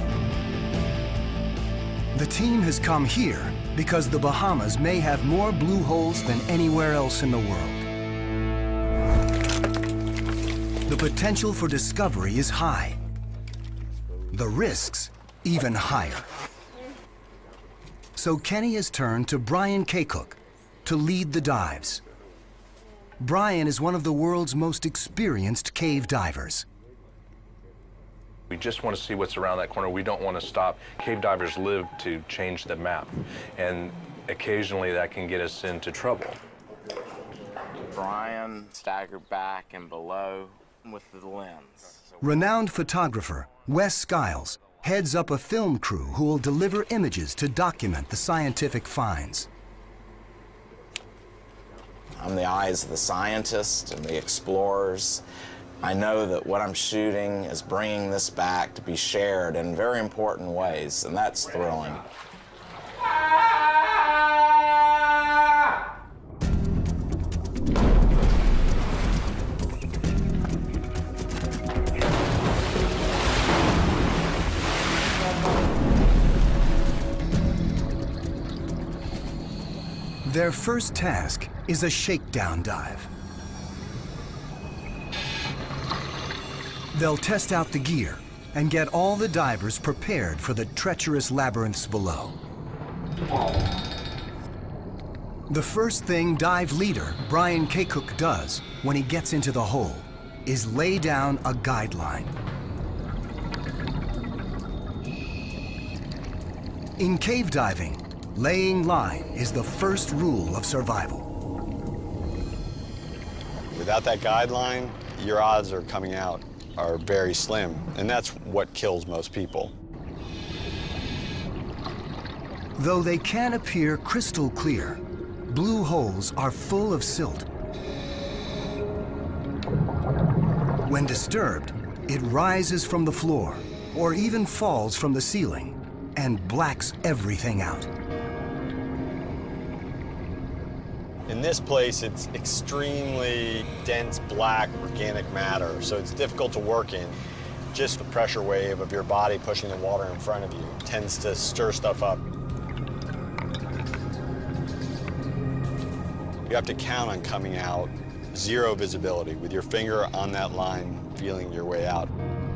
Speaker 7: The team has come here because the Bahamas may have more blue holes than anywhere else in the world. The potential for discovery is high. The risks even higher. So Kenny has turned to Brian Kaycook to lead the dives. Brian is one of the world's most experienced cave divers.
Speaker 11: We just want to see what's around that corner. We don't want to stop. Cave divers live to change the map, and occasionally that can get us into trouble.
Speaker 8: Brian staggered back and below with the lens.
Speaker 7: Renowned photographer Wes Skiles heads up a film crew who will deliver images to document the scientific finds.
Speaker 8: I'm the eyes of the scientists and the explorers. I know that what I'm shooting is bringing this back to be shared in very important ways, and that's thrilling.
Speaker 7: Their first task is a shakedown dive. They'll test out the gear and get all the divers prepared for the treacherous labyrinths below. The first thing dive leader Brian Kaycook does when he gets into the hole is lay down a guideline. In cave diving, laying line is the first rule of survival.
Speaker 12: Without that guideline, your odds of coming out are very slim, and that's what kills most people.
Speaker 7: Though they can appear crystal clear, blue holes are full of silt. When disturbed, it rises from the floor or even falls from the ceiling and blacks everything out.
Speaker 12: In this place, it's extremely dense black organic matter, so it's difficult to work in. Just the pressure wave of your body pushing the water in front of you tends to stir stuff up. You have to count on coming out zero visibility, with your finger on that line, feeling your way out.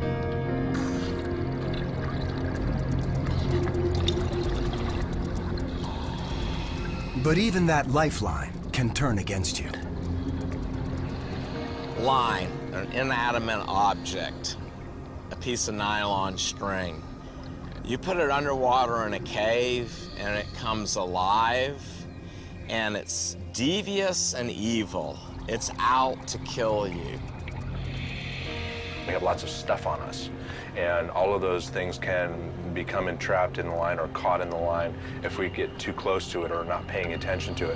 Speaker 7: But even that lifeline can turn against you.
Speaker 8: Line, an inanimate object, a piece of nylon string. You put it underwater in a cave and it comes alive, and it's devious and evil. It's out to kill you.
Speaker 11: We have lots of stuff on us, and all of those things can become entrapped in the line or caught in the line if we get too close to it or not paying attention to it.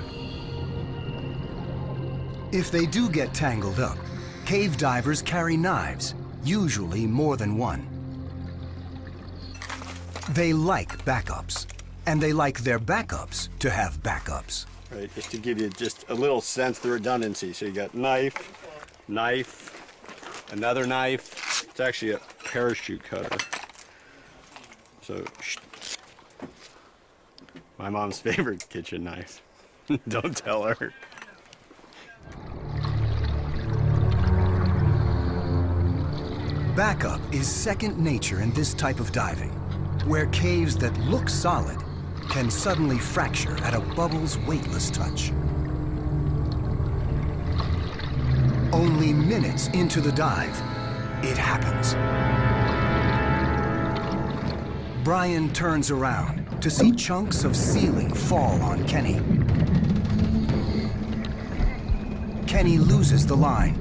Speaker 7: If they do get tangled up, cave divers carry knives, usually more than one. They like backups, and they like their backups to have backups.
Speaker 12: Right, just to give you just a little sense of the redundancy. So you got knife, knife, another knife. It's actually a parachute cutter. So, my mom's favorite kitchen knife. Don't tell her.
Speaker 7: Backup is second nature in this type of diving, where caves that look solid can suddenly fracture at a bubble's weightless touch. Only minutes into the dive, it happens. Brian turns around to see chunks of ceiling fall on Kenny. Kenny loses the line.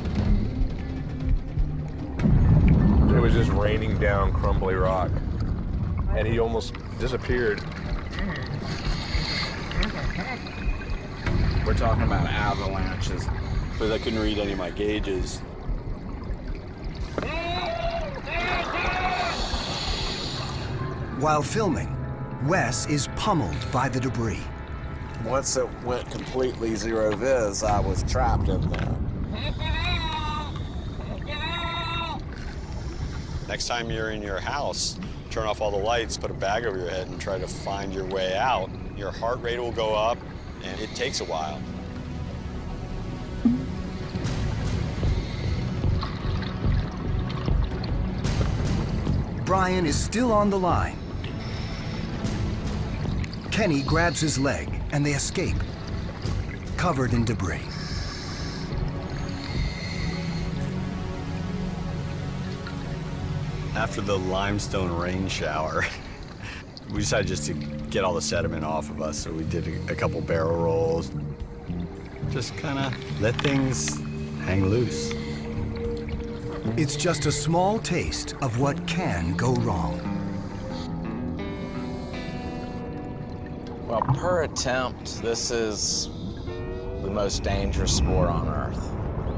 Speaker 11: It was just raining down crumbly rock, and he almost disappeared.
Speaker 8: We're talking about avalanches.
Speaker 12: Because I couldn't read any of my gauges.
Speaker 7: While filming, Wes is pummeled by the debris.
Speaker 8: Once it went completely zero viz, I was trapped in there.
Speaker 12: Next time you're in your house, turn off all the lights, put a bag over your head, and try to find your way out. Your heart rate will go up, and it takes a while.
Speaker 7: Brian is still on the line. Kenny grabs his leg, and they escape, covered in debris.
Speaker 12: After the limestone rain shower, we decided just to get all the sediment off of us, so we did a couple barrel rolls. Just kind of let things hang loose.
Speaker 7: It's just a small taste of what can go wrong.
Speaker 8: Well, per attempt, this is the most dangerous sport on earth.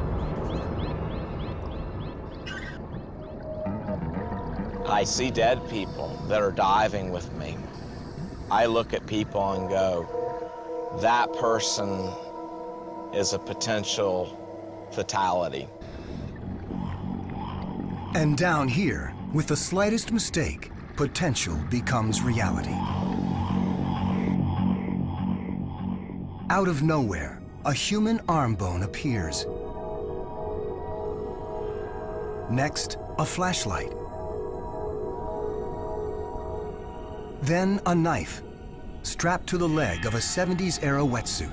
Speaker 8: I see dead people that are diving with me. I look at people and go, that person is a potential fatality.
Speaker 7: And down here, with the slightest mistake, potential becomes reality. Out of nowhere, a human arm bone appears. Next, a flashlight. Then a knife, strapped to the leg of a 70s-era wetsuit.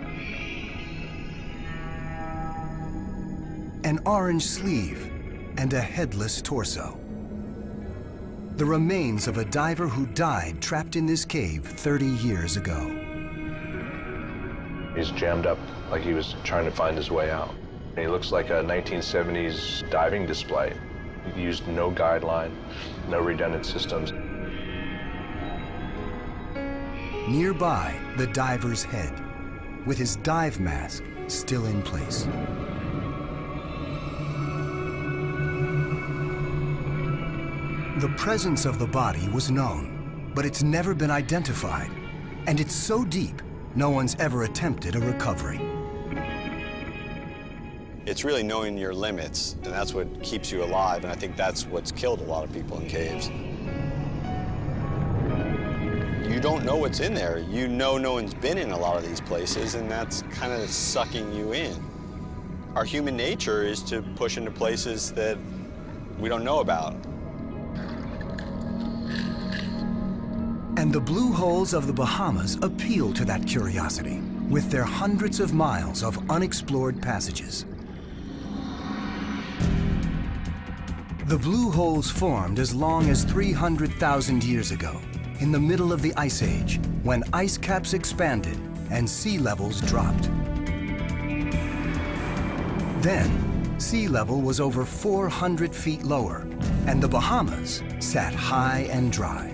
Speaker 7: An orange sleeve and a headless torso. The remains of a diver who died trapped in this cave 30 years ago.
Speaker 11: He's jammed up like he was trying to find his way out. He looks like a 1970s diving display. He used no guideline, no redundant systems.
Speaker 7: Nearby, the diver's head, with his dive mask still in place. The presence of the body was known, but it's never been identified. And it's so deep, no one's ever attempted a recovery.
Speaker 12: It's really knowing your limits, and that's what keeps you alive, and I think that's what's killed a lot of people in caves. You don't know what's in there. You know no one's been in a lot of these places, and that's kind of sucking you in. Our human nature is to push into places that we don't know about.
Speaker 7: And the blue holes of the Bahamas appeal to that curiosity with their hundreds of miles of unexplored passages. The blue holes formed as long as 300,000 years ago, in the middle of the Ice Age, when ice caps expanded and sea levels dropped. Then, sea level was over 400 feet lower, and the Bahamas sat high and dry.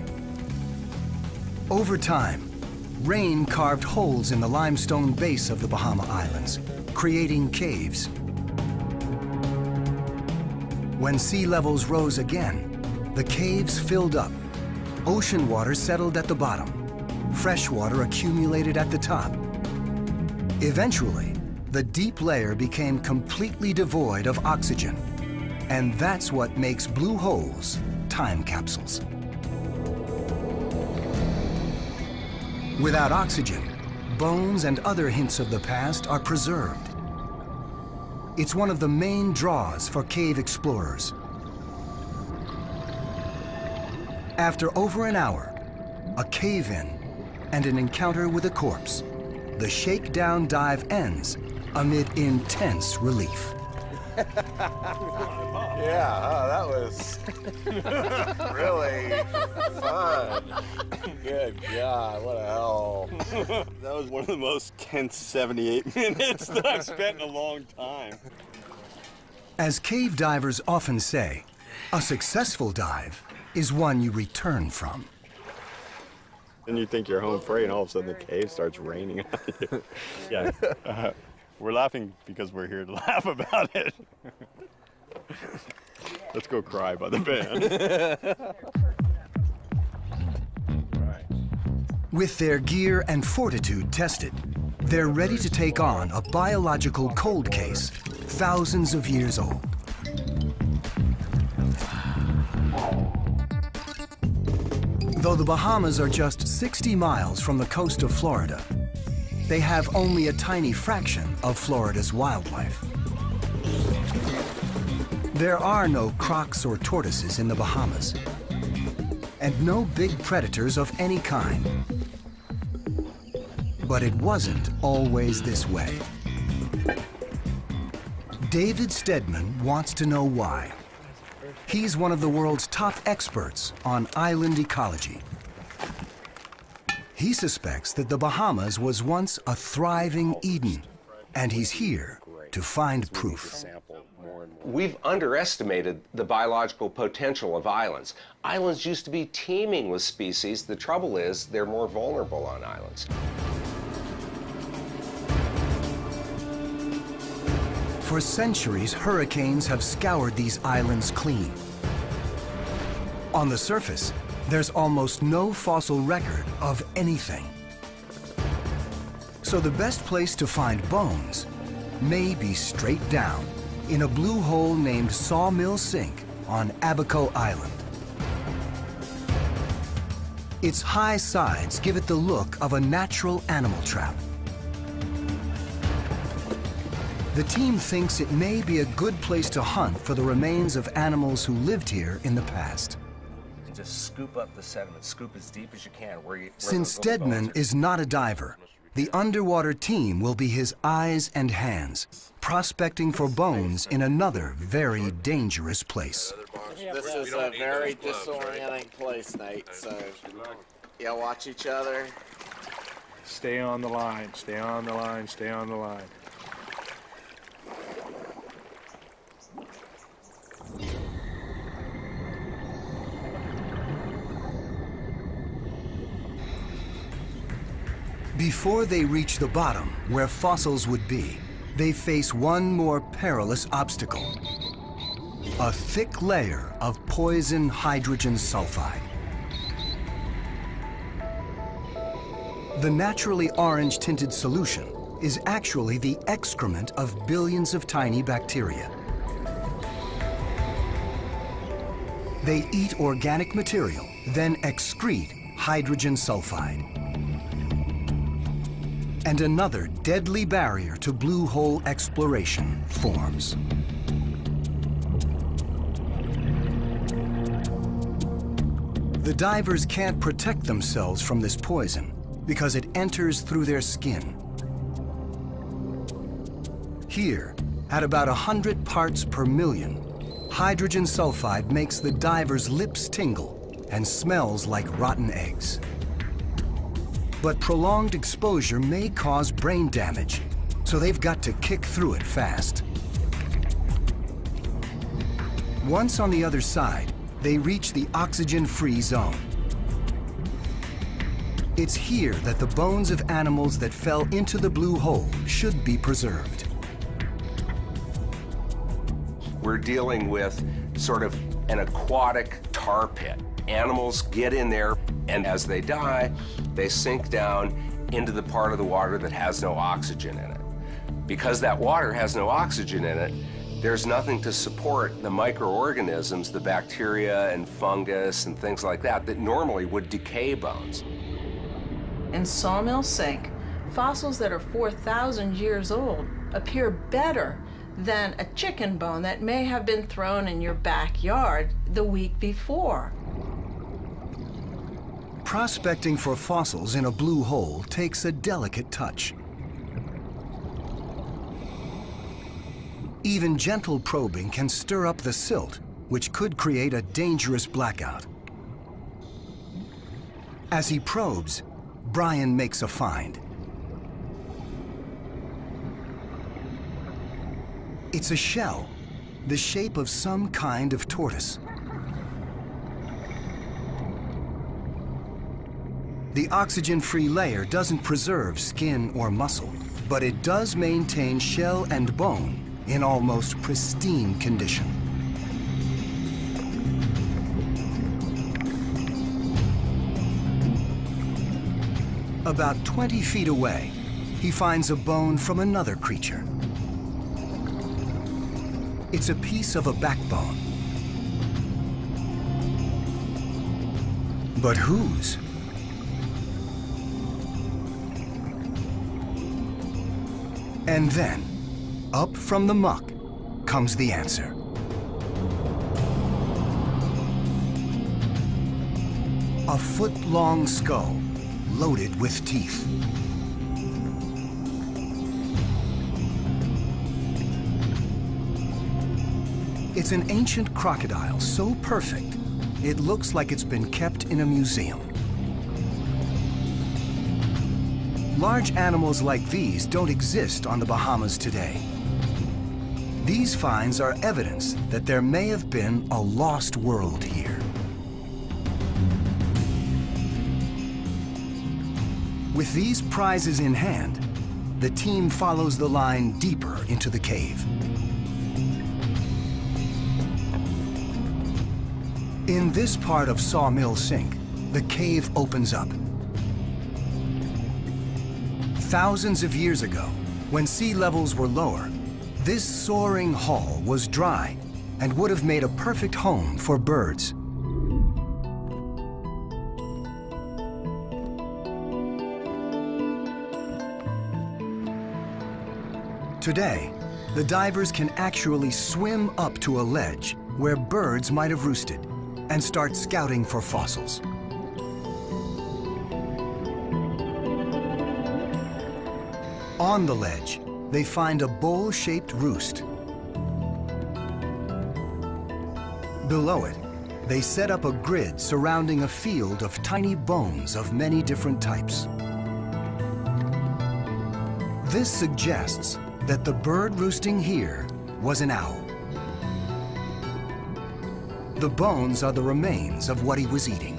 Speaker 7: Over time, rain carved holes in the limestone base of the Bahama Islands, creating caves. When sea levels rose again, the caves filled up. Ocean water settled at the bottom. Fresh water accumulated at the top. Eventually, the deep layer became completely devoid of oxygen. And that's what makes blue holes time capsules. Without oxygen, bones and other hints of the past are preserved. It's one of the main draws for cave explorers. After over an hour, a cave-in, and an encounter with a corpse, the shakedown dive ends amid intense relief.
Speaker 8: Yeah, that was really fun. Good God, what a hell.
Speaker 12: That was one of the most tense 78 minutes that I've spent in a long time.
Speaker 7: As cave divers often say, a successful dive is one you return from.
Speaker 12: And you think you're home free, and all of a sudden the cave starts raining on you. Yeah. We're laughing because we're here to laugh about it. Let's go cry by the band.
Speaker 7: With their gear and fortitude tested, they're ready to take on a biological cold case thousands of years old. Though the Bahamas are just 60 miles from the coast of Florida, they have only a tiny fraction of Florida's wildlife. There are no crocs or tortoises in the Bahamas, and no big predators of any kind. But it wasn't always this way. David Stedman wants to know why. He's one of the world's top experts on island ecology. He suspects that the Bahamas was once a thriving Eden, and he's here to find proof.
Speaker 13: We've underestimated the biological potential of islands. Islands used to be teeming with species. The trouble is, they're more vulnerable on islands.
Speaker 7: For centuries, hurricanes have scoured these islands clean. On the surface, there's almost no fossil record of anything. So the best place to find bones may be straight down in a blue hole named Sawmill Sink on Abaco Island. Its high sides give it the look of a natural animal trap. The team thinks it may be a good place to hunt for the remains of animals who lived here in the past.
Speaker 13: Just scoop up the sediment, scoop as deep as you can.
Speaker 7: Since Stedman is not a diver, the underwater team will be his eyes and hands, prospecting for bones in another very dangerous place.
Speaker 8: This is a very disorienting place, Nate, so y'all watch each other.
Speaker 14: Stay on the line, stay on the line, stay on the line.
Speaker 7: Before they reach the bottom, where fossils would be, they face one more perilous obstacle: a thick layer of poison hydrogen sulfide. The naturally orange-tinted solution is actually the excrement of billions of tiny bacteria. They eat organic material, then excrete hydrogen sulfide. And another deadly barrier to blue hole exploration forms. The divers can't protect themselves from this poison because it enters through their skin. Here, at about 100 parts per million, hydrogen sulfide makes the divers' lips tingle and smells like rotten eggs. But prolonged exposure may cause brain damage, so they've got to kick through it fast. Once on the other side, they reach the oxygen-free zone. It's here that the bones of animals that fell into the blue hole should be preserved.
Speaker 13: We're dealing with sort of an aquatic tar pit. Animals get in there, and as they die, they sink down into the part of the water that has no oxygen in it. Because that water has no oxygen in it, there's nothing to support the microorganisms, the bacteria and fungus and things like that, that normally would decay bones.
Speaker 15: In Sawmill Sink, fossils that are 4,000 years old appear better than a chicken bone that may have been thrown in your backyard the week before.
Speaker 7: Prospecting for fossils in a blue hole takes a delicate touch. Even gentle probing can stir up the silt, which could create a dangerous blackout. As he probes, Brian makes a find. It's a shell, the shape of some kind of tortoise. The oxygen-free layer doesn't preserve skin or muscle, but it does maintain shell and bone in almost pristine condition. About 20 feet away, he finds a bone from another creature. It's a piece of a backbone. But whose? And then, up from the muck, comes the answer. A foot-long skull, loaded with teeth. It's an ancient crocodile so perfect, it looks like it's been kept in a museum. Large animals like these don't exist on the Bahamas today. These finds are evidence that there may have been a lost world here. With these prizes in hand, the team follows the line deeper into the cave. In this part of Sawmill Sink, the cave opens up. Thousands of years ago, when sea levels were lower, this soaring hall was dry and would have made a perfect home for birds. Today, the divers can actually swim up to a ledge where birds might have roosted and start scouting for fossils. On the ledge, they find a bowl-shaped roost. Below it, they set up a grid surrounding a field of tiny bones of many different types. This suggests that the bird roosting here was an owl. The bones are the remains of what he was eating.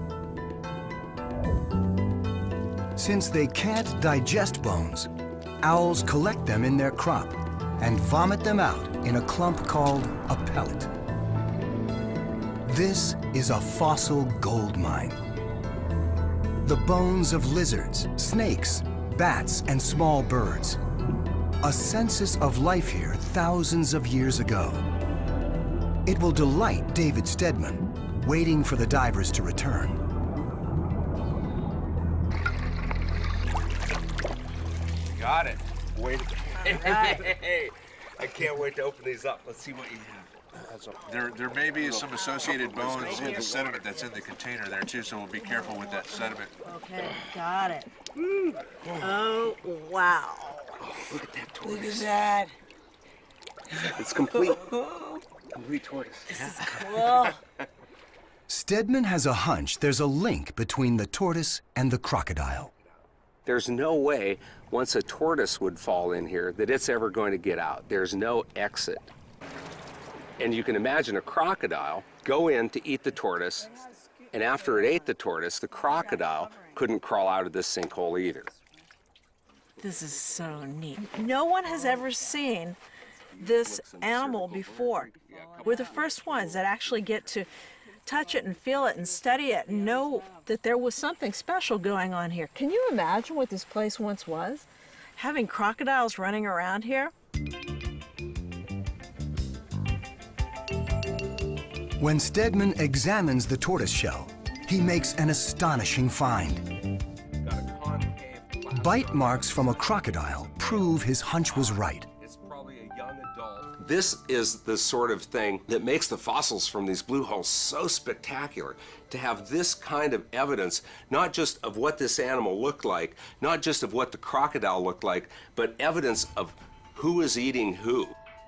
Speaker 7: Since they can't digest bones, owls collect them in their crop and vomit them out in a clump called a pellet. This is a fossil gold mine. The bones of lizards, snakes, bats, and small birds. A census of life here thousands of years ago. It will delight David Stedman, waiting for the divers to return.
Speaker 13: Got it.
Speaker 16: Wait.
Speaker 13: Hey, I can't wait to open these up. Let's see what you have.
Speaker 16: There may be some associated bones in the sediment that's in the container there too, so we'll be careful with that sediment.
Speaker 17: Okay, got it. Oh, wow.
Speaker 13: Look at that
Speaker 17: Look
Speaker 13: tortoise.
Speaker 17: at that.
Speaker 13: It's complete. Complete tortoise.
Speaker 17: This is cool.
Speaker 7: Stedman has a hunch there's a link between the tortoise and the crocodile.
Speaker 13: There's no way, once a tortoise would fall in here, that it's ever going to get out. There's no exit. And you can imagine a crocodile go in to eat the tortoise, and after it ate the tortoise, the crocodile couldn't crawl out of this sinkhole either.
Speaker 17: This is so neat. No one has ever seen this animal before. We're the first ones that actually get to touch it and feel it and study it and know that there was something special going on here. Can you imagine what this place once was? Having crocodiles running around here?
Speaker 7: When Stedman examines the tortoise shell, he makes an astonishing find. Bite marks from a crocodile prove his hunch was right.
Speaker 13: This is the sort of thing that makes the fossils from these blue holes so spectacular. To have this kind of evidence, not just of what this animal looked like, not just of what the crocodile looked like, but evidence of who is eating who.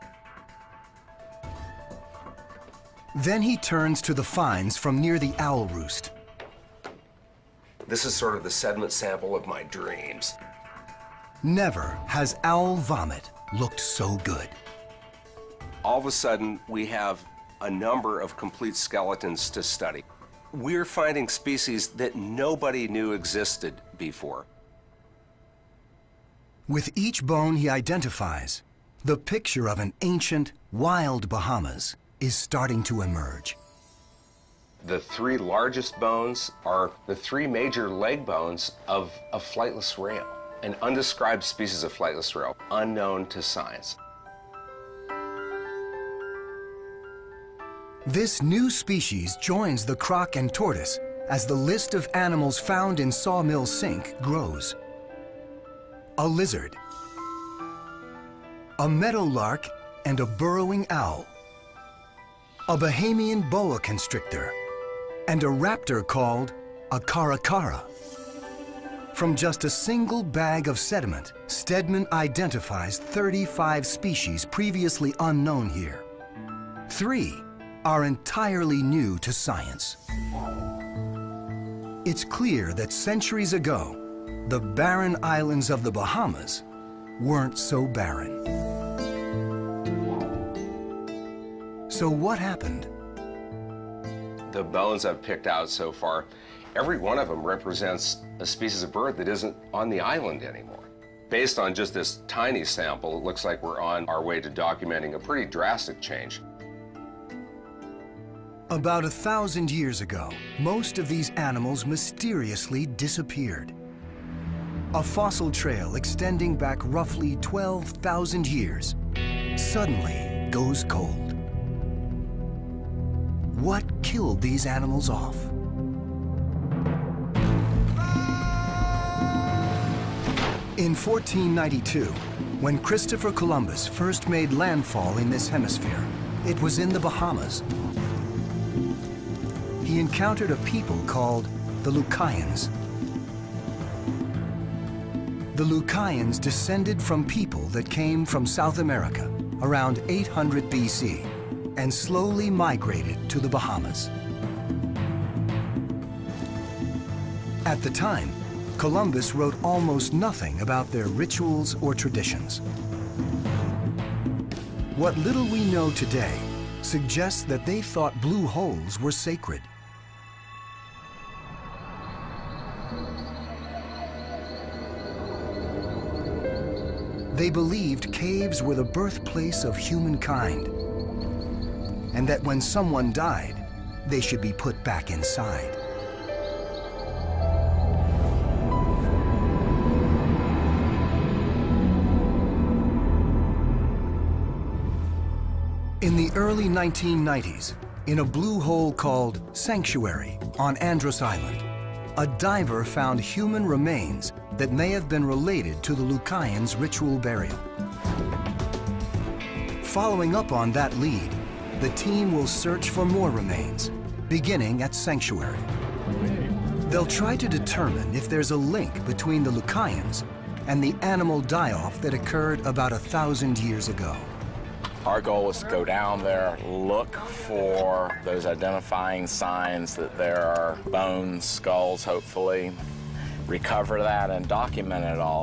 Speaker 7: Then he turns to the finds from near the owl roost.
Speaker 13: This is sort of the sediment sample of my dreams.
Speaker 7: Never has owl vomit looked so good.
Speaker 13: All of a sudden, we have a number of complete skeletons to study. We're finding species that nobody knew existed before.
Speaker 7: With each bone he identifies, the picture of an ancient, wild Bahamas is starting to emerge.
Speaker 13: The three largest bones are the three major leg bones of a flightless rail, an undescribed species of flightless rail, unknown to science.
Speaker 7: This new species joins the croc and tortoise as the list of animals found in Sawmill Sink grows. A lizard, a meadowlark, and a burrowing owl, a Bahamian boa constrictor, and a raptor called a caracara. From just a single bag of sediment, Stedman identifies 35 species previously unknown here. 3 are entirely new to science. It's clear that centuries ago, the barren islands of the Bahamas weren't so barren. So what happened?
Speaker 13: The bones I've picked out so far, every one of them represents a species of bird that isn't on the island anymore. Based on just this tiny sample, it looks like we're on our way to documenting a pretty drastic change.
Speaker 7: About 1,000 years ago, most of these animals mysteriously disappeared. A fossil trail extending back roughly 12,000 years suddenly goes cold. What killed these animals off? In 1492, when Christopher Columbus first made landfall in this hemisphere, it was in the Bahamas. He encountered a people called the Lucayans. The Lucayans descended from people that came from South America around 800 BC and slowly migrated to the Bahamas. At the time, Columbus wrote almost nothing about their rituals or traditions. What little we know today suggests that they thought blue holes were sacred. They believed caves were the birthplace of humankind, and that when someone died, they should be put back inside. In the early 1990s, in a blue hole called Sanctuary on Andros Island, a diver found human remains that may have been related to the Lucayans' ritual burial. Following up on that lead, the team will search for more remains, beginning at Sanctuary. They'll try to determine if there's a link between the Lucayans and the animal die-off that occurred about 1,000 years ago.
Speaker 8: Our goal is to go down there, look for those identifying signs that there are bones, skulls, hopefully, recover that and document it all.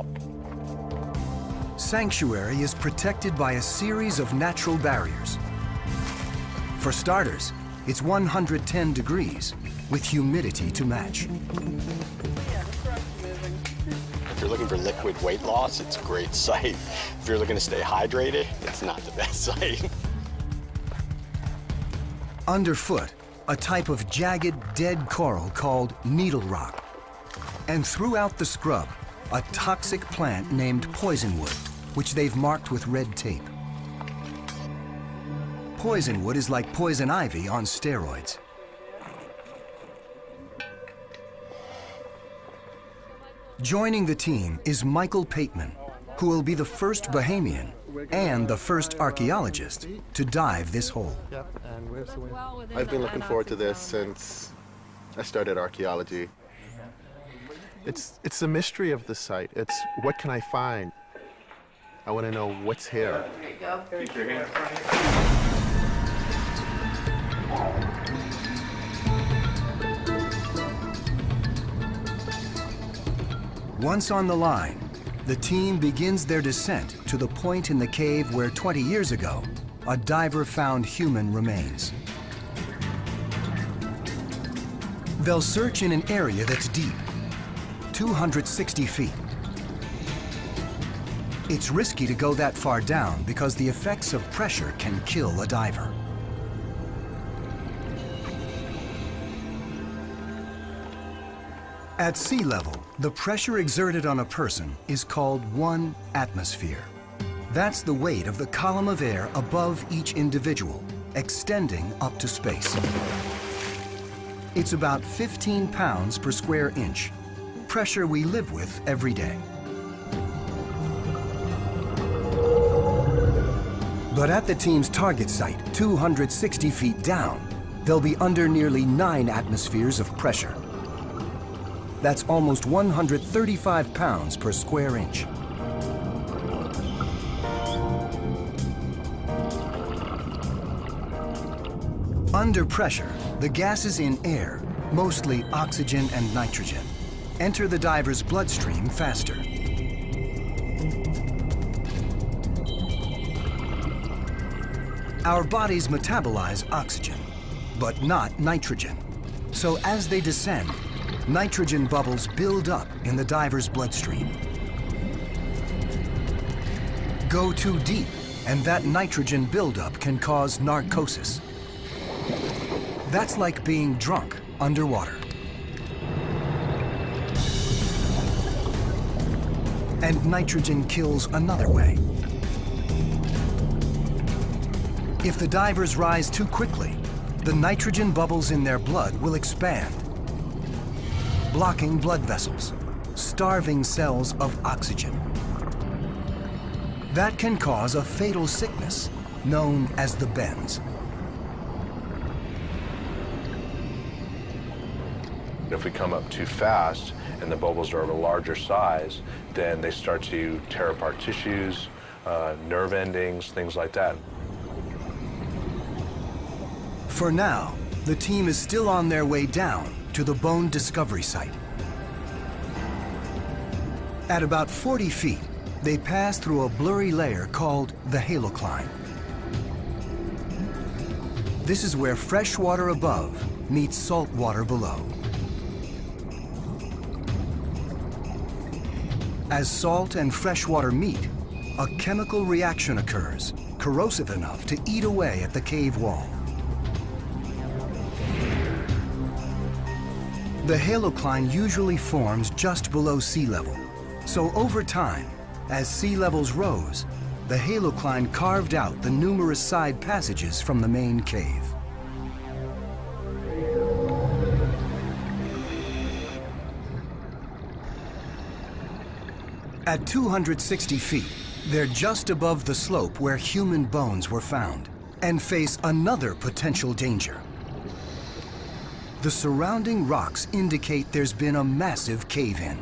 Speaker 7: Sanctuary is protected by a series of natural barriers. For starters, it's 110 degrees with humidity to match.
Speaker 12: If you're looking for liquid weight loss, it's a great site. If you're looking to stay hydrated, it's not the best site.
Speaker 7: Underfoot, a type of jagged, dead coral called needle rock. And throughout the scrub, a toxic plant named poisonwood, which they've marked with red tape. Poisonwood is like poison ivy on steroids. Joining the team is Michael Pateman, who will be the first Bahamian and the first archaeologist to dive this hole.
Speaker 18: I've been looking forward to this since I started archaeology. It's the mystery of the site. It's what can I find? I want to know what's here.
Speaker 15: Keep your hand.
Speaker 7: Once on the line, the team begins their descent to the point in the cave where 20 years ago, a diver found human remains. They'll search in an area that's deep, 260 feet. It's risky to go that far down because the effects of pressure can kill a diver. At sea level, the pressure exerted on a person is called 1 atmosphere. That's the weight of the column of air above each individual, extending up to space. It's about 15 pounds per square inch, pressure we live with every day. But at the team's target site, 260 feet down, they'll be under nearly 9 atmospheres of pressure. That's almost 135 pounds per square inch. Under pressure, the gases in air, mostly oxygen and nitrogen, enter the diver's bloodstream faster. Our bodies metabolize oxygen, but not nitrogen. So as they descend, nitrogen bubbles build up in the diver's bloodstream. Go too deep, and that nitrogen buildup can cause narcosis. That's like being drunk underwater. And nitrogen kills another way. If the divers rise too quickly, the nitrogen bubbles in their blood will expand, blocking blood vessels, starving cells of oxygen. That can cause a fatal sickness known as the bends.
Speaker 11: If we come up too fast and the bubbles are of a larger size, then they start to tear apart tissues, nerve endings, things like that.
Speaker 7: For now, the team is still on their way down to the bone discovery site. At about 40 feet, they pass through a blurry layer called the halocline. This is where fresh water above meets salt water below. As salt and fresh water meet, a chemical reaction occurs, corrosive enough to eat away at the cave wall. The halocline usually forms just below sea level, so over time, as sea levels rose, the halocline carved out the numerous side passages from the main cave. At 260 feet, they're just above the slope where human bones were found and face another potential danger. The surrounding rocks indicate there's been a massive cave-in.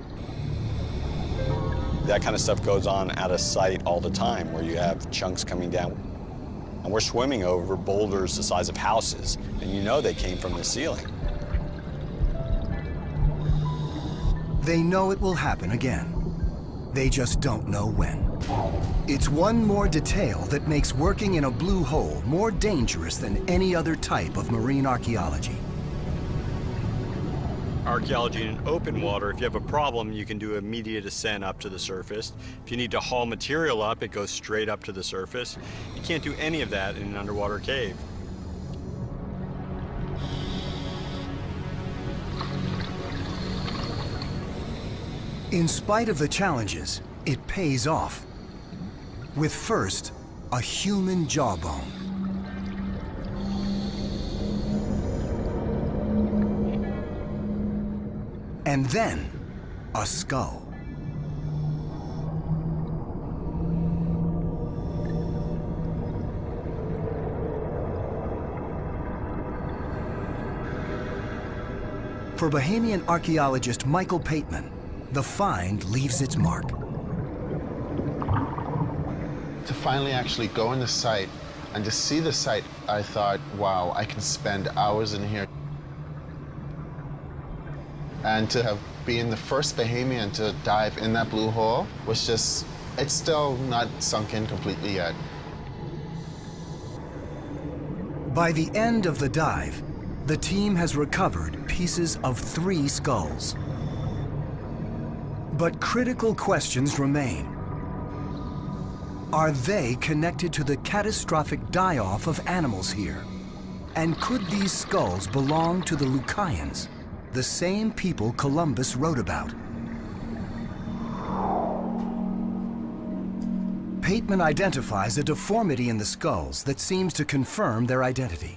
Speaker 12: That kind of stuff goes on at a site all the time where you have chunks coming down. And we're swimming over boulders the size of houses, and you know they came from the ceiling.
Speaker 7: They know it will happen again. They just don't know when. It's one more detail that makes working in a blue hole more dangerous than any other type of marine archaeology.
Speaker 10: Archaeology in open water, if you have a problem, you can do immediate ascent up to the surface. If you need to haul material up, it goes straight up to the surface. You can't do any of that in an underwater cave.
Speaker 7: In spite of the challenges, it pays off. With first, a human jawbone. And then, a skull. For Bahamian archaeologist Michael Pateman, the find leaves its mark.
Speaker 18: To finally actually go in the site and to see the site, I thought, wow, I can spend hours in here. And to have been the first Bahamian to dive in that blue hole was just, it's still not sunk in completely yet.
Speaker 7: By the end of the dive, the team has recovered pieces of 3 skulls. But critical questions remain. Are they connected to the catastrophic die-off of animals here? And could these skulls belong to the Lucayans, the same people Columbus wrote about? Pateman identifies a deformity in the skulls that seems to confirm their identity.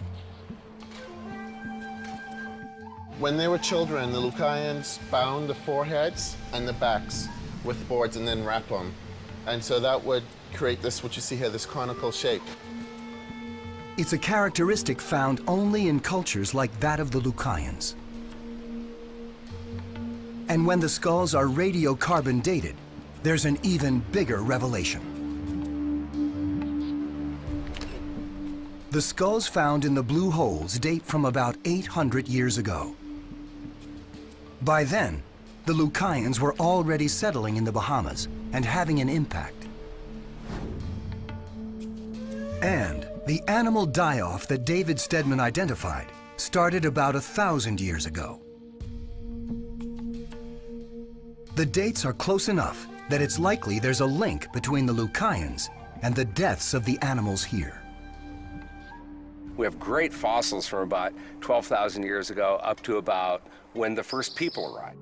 Speaker 18: When they were children, the Lucayans bound the foreheads and the backs with boards and then wrap them. And so that would create this, what you see here, this conical shape.
Speaker 7: It's a characteristic found only in cultures like that of the Lucayans. And when the skulls are radiocarbon dated, there's an even bigger revelation. The skulls found in the blue holes date from about 800 years ago. By then, the Lucayans were already settling in the Bahamas and having an impact. And the animal die-off that David Stedman identified started about 1,000 years ago. The dates are close enough that it's likely there's a link between the Lucayans and the deaths of the animals here.
Speaker 13: We have great fossils from about 12,000 years ago up to about when the first people arrived.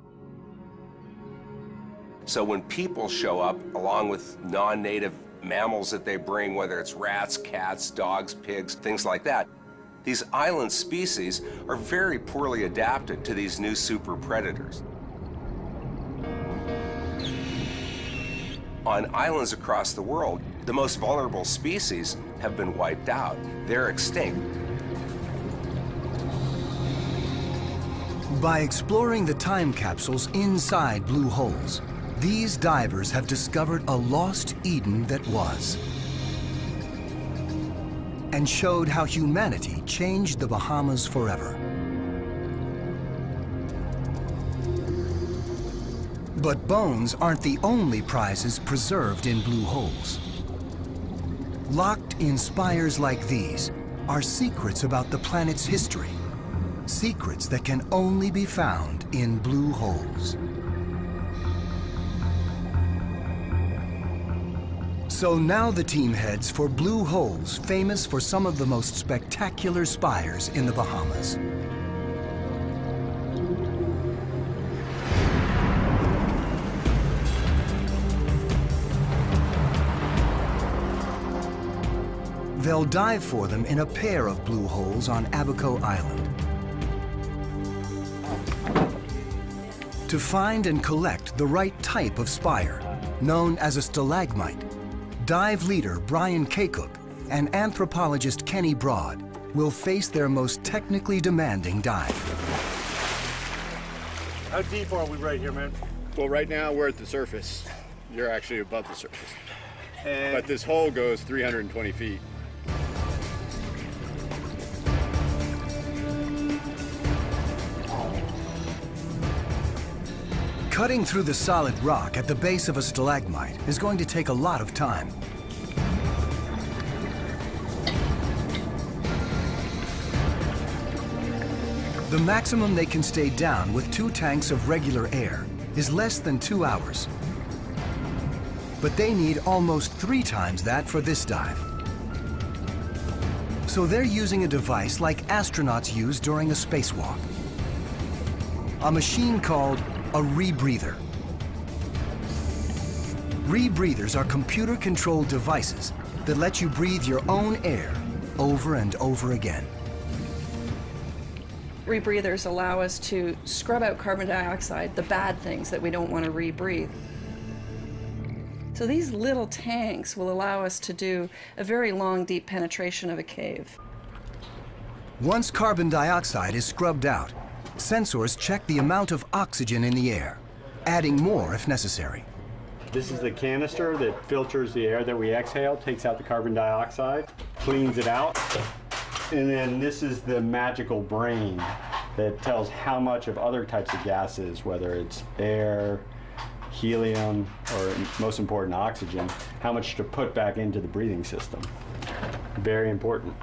Speaker 13: So when people show up, along with non-native mammals that they bring, whether it's rats, cats, dogs, pigs, things like that, these island species are very poorly adapted to these new super predators. On islands across the world, the most vulnerable species have been wiped out. They're extinct.
Speaker 7: By exploring the time capsules inside blue holes, these divers have discovered a lost Eden that was, and showed how humanity changed the Bahamas forever. But bones aren't the only prizes preserved in blue holes. Locked in spires like these are secrets about the planet's history, secrets that can only be found in blue holes. So now the team heads for blue holes famous for some of the most spectacular spires in the Bahamas. They'll dive for them in a pair of blue holes on Abaco Island. To find and collect the right type of spire, known as a stalagmite, dive leader Brian Kaycook and anthropologist Kenny Broad will face their most technically demanding dive.
Speaker 14: How deep are we right here, man?
Speaker 19: Well, right now we're at the surface. You're actually above the surface.
Speaker 14: And
Speaker 19: but this hole goes 320 feet.
Speaker 7: Cutting through the solid rock at the base of a stalagmite is going to take a lot of time. The maximum they can stay down with 2 tanks of regular air is less than 2 hours. But they need almost 3 times that for this dive. So they're using a device like astronauts use during a spacewalk. A machine called a rebreather. Rebreathers are computer-controlled devices that let you breathe your own air over and over again.
Speaker 20: Rebreathers allow us to scrub out carbon dioxide, the bad things that we don't want to rebreathe. So these little tanks will allow us to do a very long, deep penetration of a cave.
Speaker 7: Once carbon dioxide is scrubbed out, sensors check the amount of oxygen in the air, adding more if necessary.
Speaker 10: This is the canister that filters the air that we exhale, takes out the carbon dioxide, cleans it out. And then this is the magical brain that tells how much of other types of gases, whether it's air, helium, or most important, oxygen, how much to put back into the breathing system. Very important.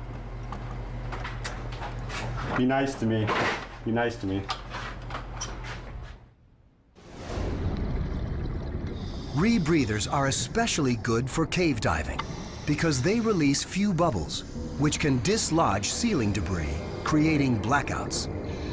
Speaker 10: Be nice to me. Be nice to me.
Speaker 7: Rebreathers are especially good for cave diving because they release few bubbles, which can dislodge ceiling debris, creating blackouts.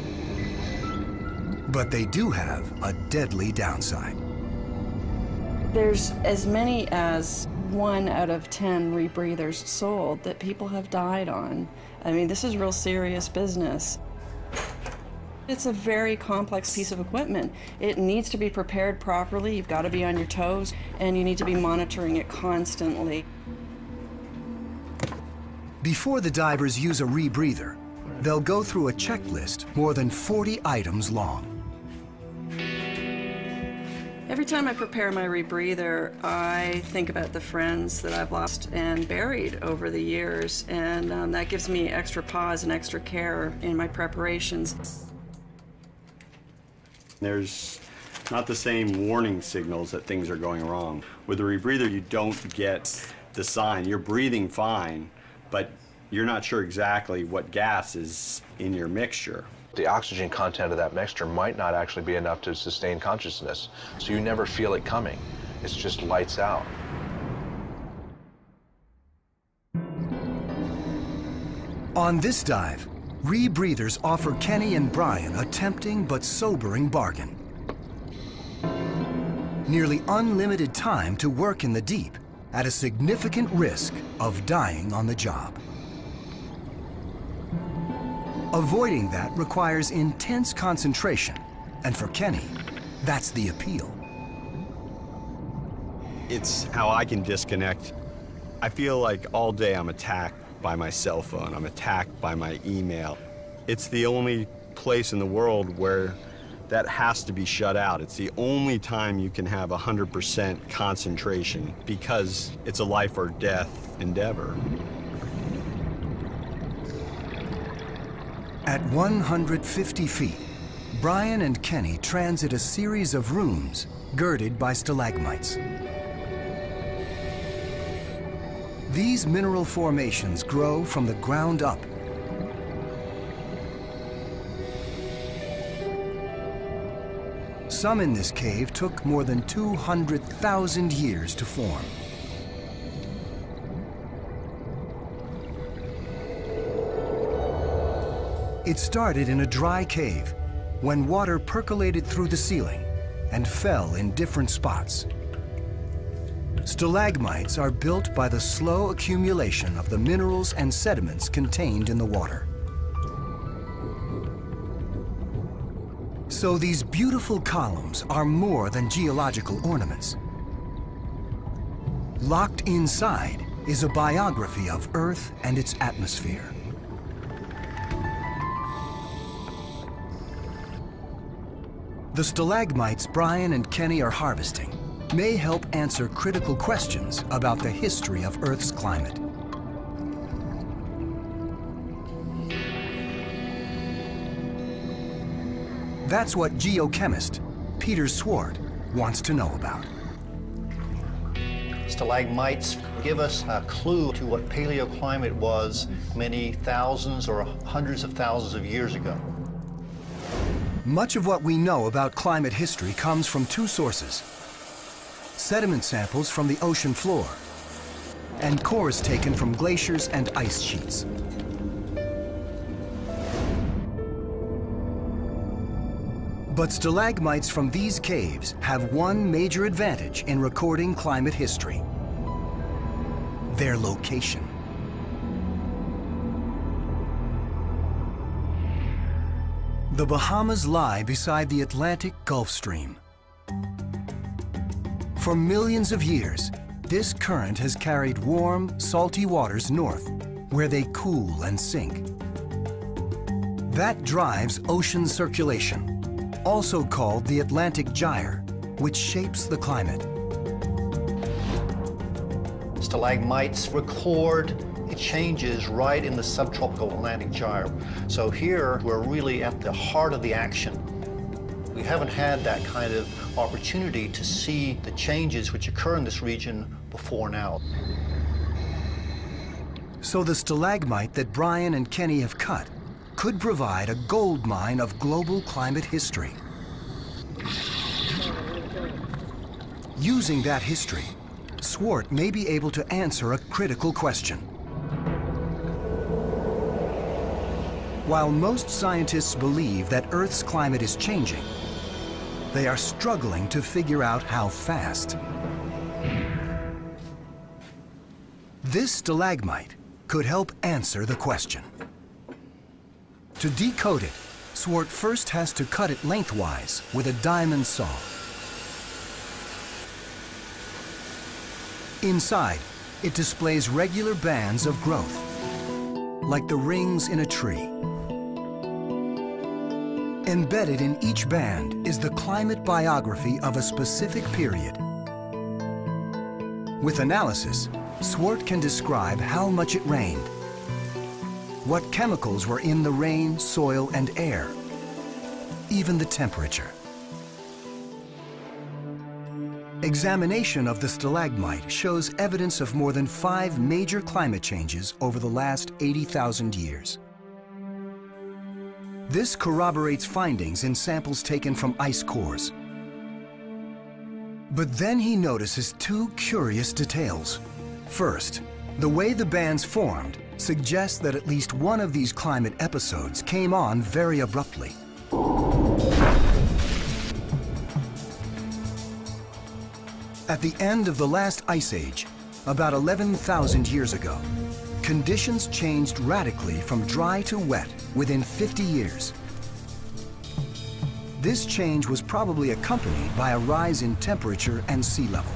Speaker 7: But they do have a deadly downside.
Speaker 20: There's as many as 1 out of 10 rebreathers sold that people have died on. I mean, this is real serious business. It's a very complex piece of equipment. It needs to be prepared properly. You've got to be on your toes, and you need to be monitoring it constantly.
Speaker 7: Before the divers use a rebreather, they'll go through a checklist more than 40 items long.
Speaker 20: Every time I prepare my rebreather, I think about the friends that I've lost and buried over the years, and that gives me extra pause and extra care in my preparations.
Speaker 10: There's not the same warning signals that things are going wrong. With a rebreather, you don't get the sign. You're breathing fine, but you're not sure exactly what gas is in your mixture.
Speaker 11: The oxygen content of that mixture might not actually be enough to sustain consciousness, so you never feel it coming. It's just lights out.
Speaker 7: On this dive, rebreathers offer Kenny and Brian a tempting but sobering bargain. Nearly unlimited time to work in the deep at a significant risk of dying on the job. Avoiding that requires intense concentration, and for Kenny, that's the appeal.
Speaker 10: It's how I can disconnect. I feel like all day I'm attacked by my cell phone, I'm attacked by my email. It's the only place in the world where that has to be shut out. It's the only time you can have 100% concentration because it's a life or death endeavor.
Speaker 7: At 150 feet, Brian and Kenny transit a series of rooms girded by stalagmites. These mineral formations grow from the ground up. Some in this cave took more than 200,000 years to form. It started in a dry cave when water percolated through the ceiling and fell in different spots. Stalagmites are built by the slow accumulation of the minerals and sediments contained in the water. So these beautiful columns are more than geological ornaments. Locked inside is a biography of Earth and its atmosphere. The stalagmites Brian and Kenny are harvesting may help answer critical questions about the history of Earth's climate. That's what geochemist Peter Swart wants to know about.
Speaker 21: Stalagmites give us a clue to what paleoclimate was many thousands or hundreds of thousands of years ago.
Speaker 7: Much of what we know about climate history comes from two sources: sediment samples from the ocean floor and cores taken from glaciers and ice sheets. But stalagmites from these caves have one major advantage in recording climate history: their location. The Bahamas lie beside the Atlantic Gulf Stream. For millions of years, this current has carried warm, salty waters north, where they cool and sink. That drives ocean circulation, also called the Atlantic Gyre, which shapes the climate.
Speaker 21: Stalagmites record changes right in the subtropical Atlantic Gyre. So here, we're really at the heart of the action. We haven't had that kind of opportunity to see the changes which occur in this region before now.
Speaker 7: So the stalagmite that Brian and Kenny have cut could provide a gold mine of global climate history. Using that history, Swart may be able to answer a critical question. While most scientists believe that Earth's climate is changing, they are struggling to figure out how fast. This stalagmite could help answer the question. To decode it, Swart first has to cut it lengthwise with a diamond saw. Inside, it displays regular bands of growth, like the rings in a tree. Embedded in each band is the climate biography of a specific period. With analysis, Swart can describe how much it rained, what chemicals were in the rain, soil, and air, even the temperature. Examination of the stalagmite shows evidence of more than 5 major climate changes over the last 80,000 years. This corroborates findings in samples taken from ice cores. But then he notices 2 curious details. First, the way the bands formed suggests that at least one of these climate episodes came on very abruptly. At the end of the last ice age, about 11,000 years ago, conditions changed radically from dry to wet within 50 years. This change was probably accompanied by a rise in temperature and sea level.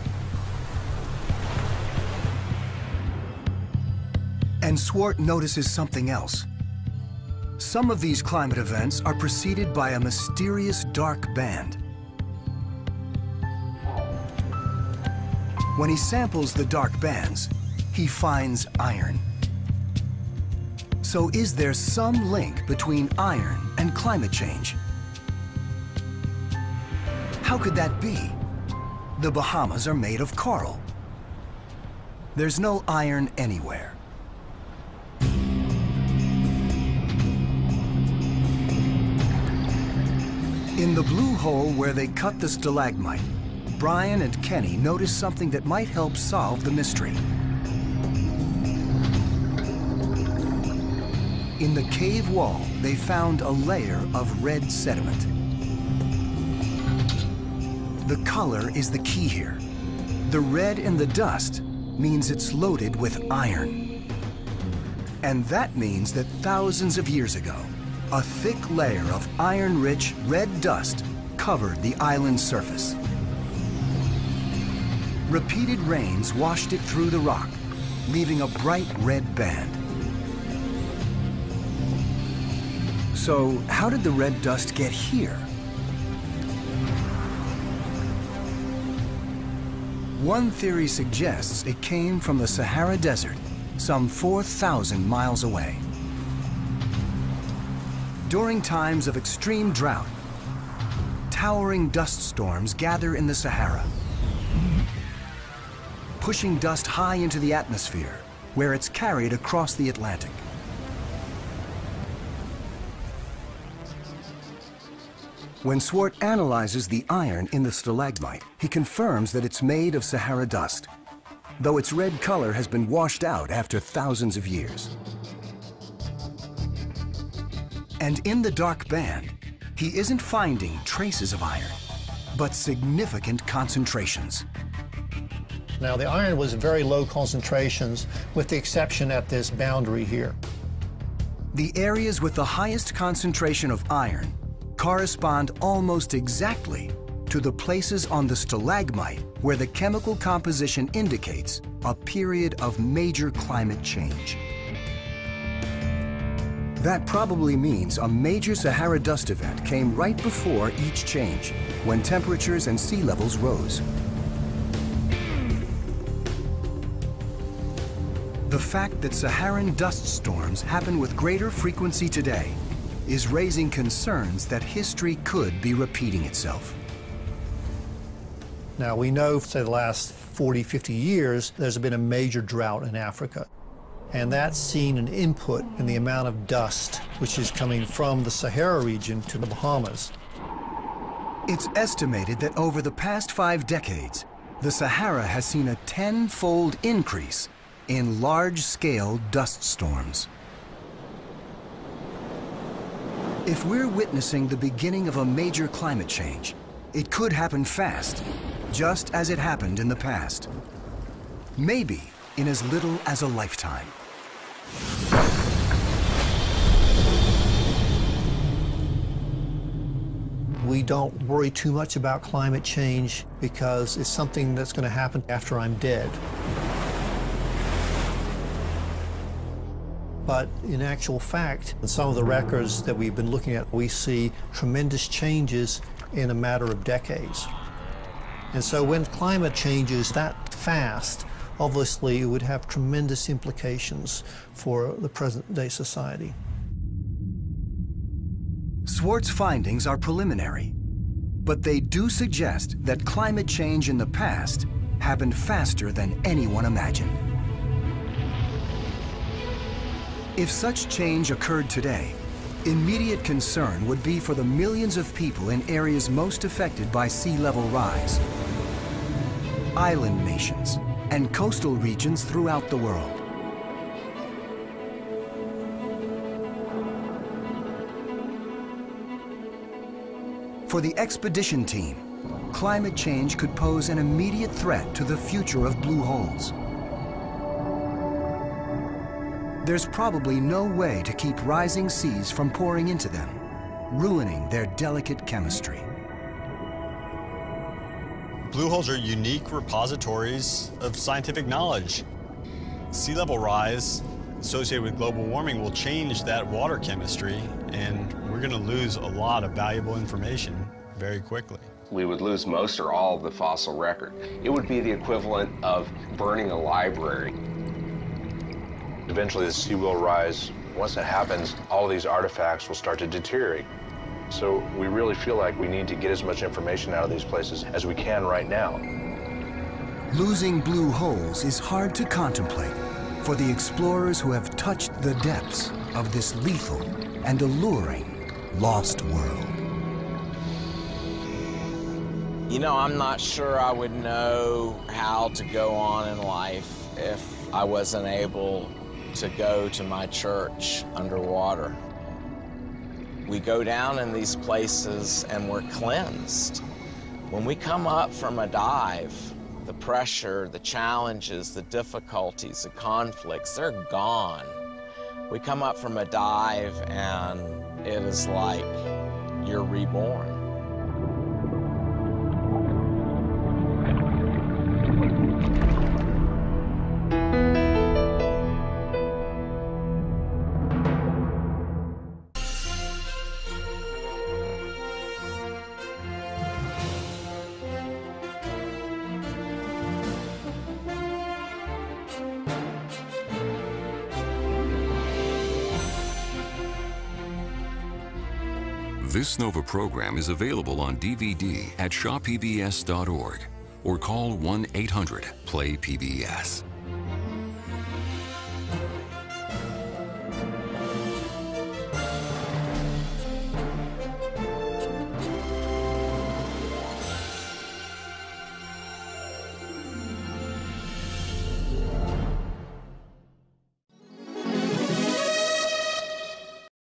Speaker 7: And Swart notices something else. Some of these climate events are preceded by a mysterious dark band. When he samples the dark bands, he finds iron. So is there some link between iron and climate change? How could that be? The Bahamas are made of coral. There's no iron anywhere. In the blue hole where they cut the stalagmite, Brian and Kenny notice something that might help solve the mystery. In the cave wall, they found a layer of red sediment. The color is the key here. The red in the dust means it's loaded with iron. And that means that thousands of years ago, a thick layer of iron-rich red dust covered the island's surface. Repeated rains washed it through the rock, leaving a bright red band. So, how did the red dust get here? One theory suggests it came from the Sahara Desert, some 4,000 miles away. During times of extreme drought, towering dust storms gather in the Sahara, pushing dust high into the atmosphere, where it's carried across the Atlantic. When Swart analyzes the iron in the stalagmite, he confirms that it's made of Sahara dust, though its red color has been washed out after thousands of years. And in the dark band, he isn't finding traces of iron, but significant concentrations.
Speaker 21: Now, the iron was very low concentrations, with the exception at this boundary here.
Speaker 7: The areas with the highest concentration of iron correspond almost exactly to the places on the stalagmite where the chemical composition indicates a period of major climate change. That probably means a major Sahara dust event came right before each change, when temperatures and sea levels rose. The fact that Saharan dust storms happen with greater frequency today is raising concerns that history could be repeating itself.
Speaker 21: Now, we know, say, the last 40, 50 years, there's been a major drought in Africa. And that's seen an input in the amount of dust which is coming from the Sahara region to the Bahamas.
Speaker 7: It's estimated that over the past 5 decades, the Sahara has seen a 10-fold increase in large-scale dust storms. If we're witnessing the beginning of a major climate change, it could happen fast, just as it happened in the past. Maybe in as little as a lifetime.
Speaker 21: We don't worry too much about climate change because it's something that's going to happen after I'm dead. But in actual fact, in some of the records that we've been looking at, we see tremendous changes in a matter of decades. And so when climate changes that fast, obviously it would have tremendous implications for the present-day society.
Speaker 7: Swart's findings are preliminary, but they do suggest that climate change in the past happened faster than anyone imagined. If such change occurred today, immediate concern would be for the millions of people in areas most affected by sea level rise, island nations, and coastal regions throughout the world. For the expedition team, climate change could pose an immediate threat to the future of blue holes. There's probably no way to keep rising seas from pouring into them, ruining their delicate chemistry.
Speaker 4: Blue holes are unique repositories of scientific knowledge. Sea level rise associated with global warming will change that water chemistry, and we're going to lose a lot of valuable information very quickly.
Speaker 13: We would lose most or all of the fossil record. It would be the equivalent of burning a library.
Speaker 11: Eventually the sea will rise. Once that happens, all of these artifacts will start to deteriorate. So we really feel like we need to get as much information out of these places as we can right now.
Speaker 7: Losing blue holes is hard to contemplate for the explorers who have touched the depths of this lethal and alluring lost world.
Speaker 8: You know, I'm not sure I would know how to go on in life if I wasn't able to go to my church underwater. We go down in these places and we're cleansed. When we come up from a dive, the pressure, the challenges, the difficulties, the conflicts, they're gone. We come up from a dive and it is like you're reborn.
Speaker 9: This NOVA program is available on DVD at shawpbs.org or call 1-800-PLAY-PBS.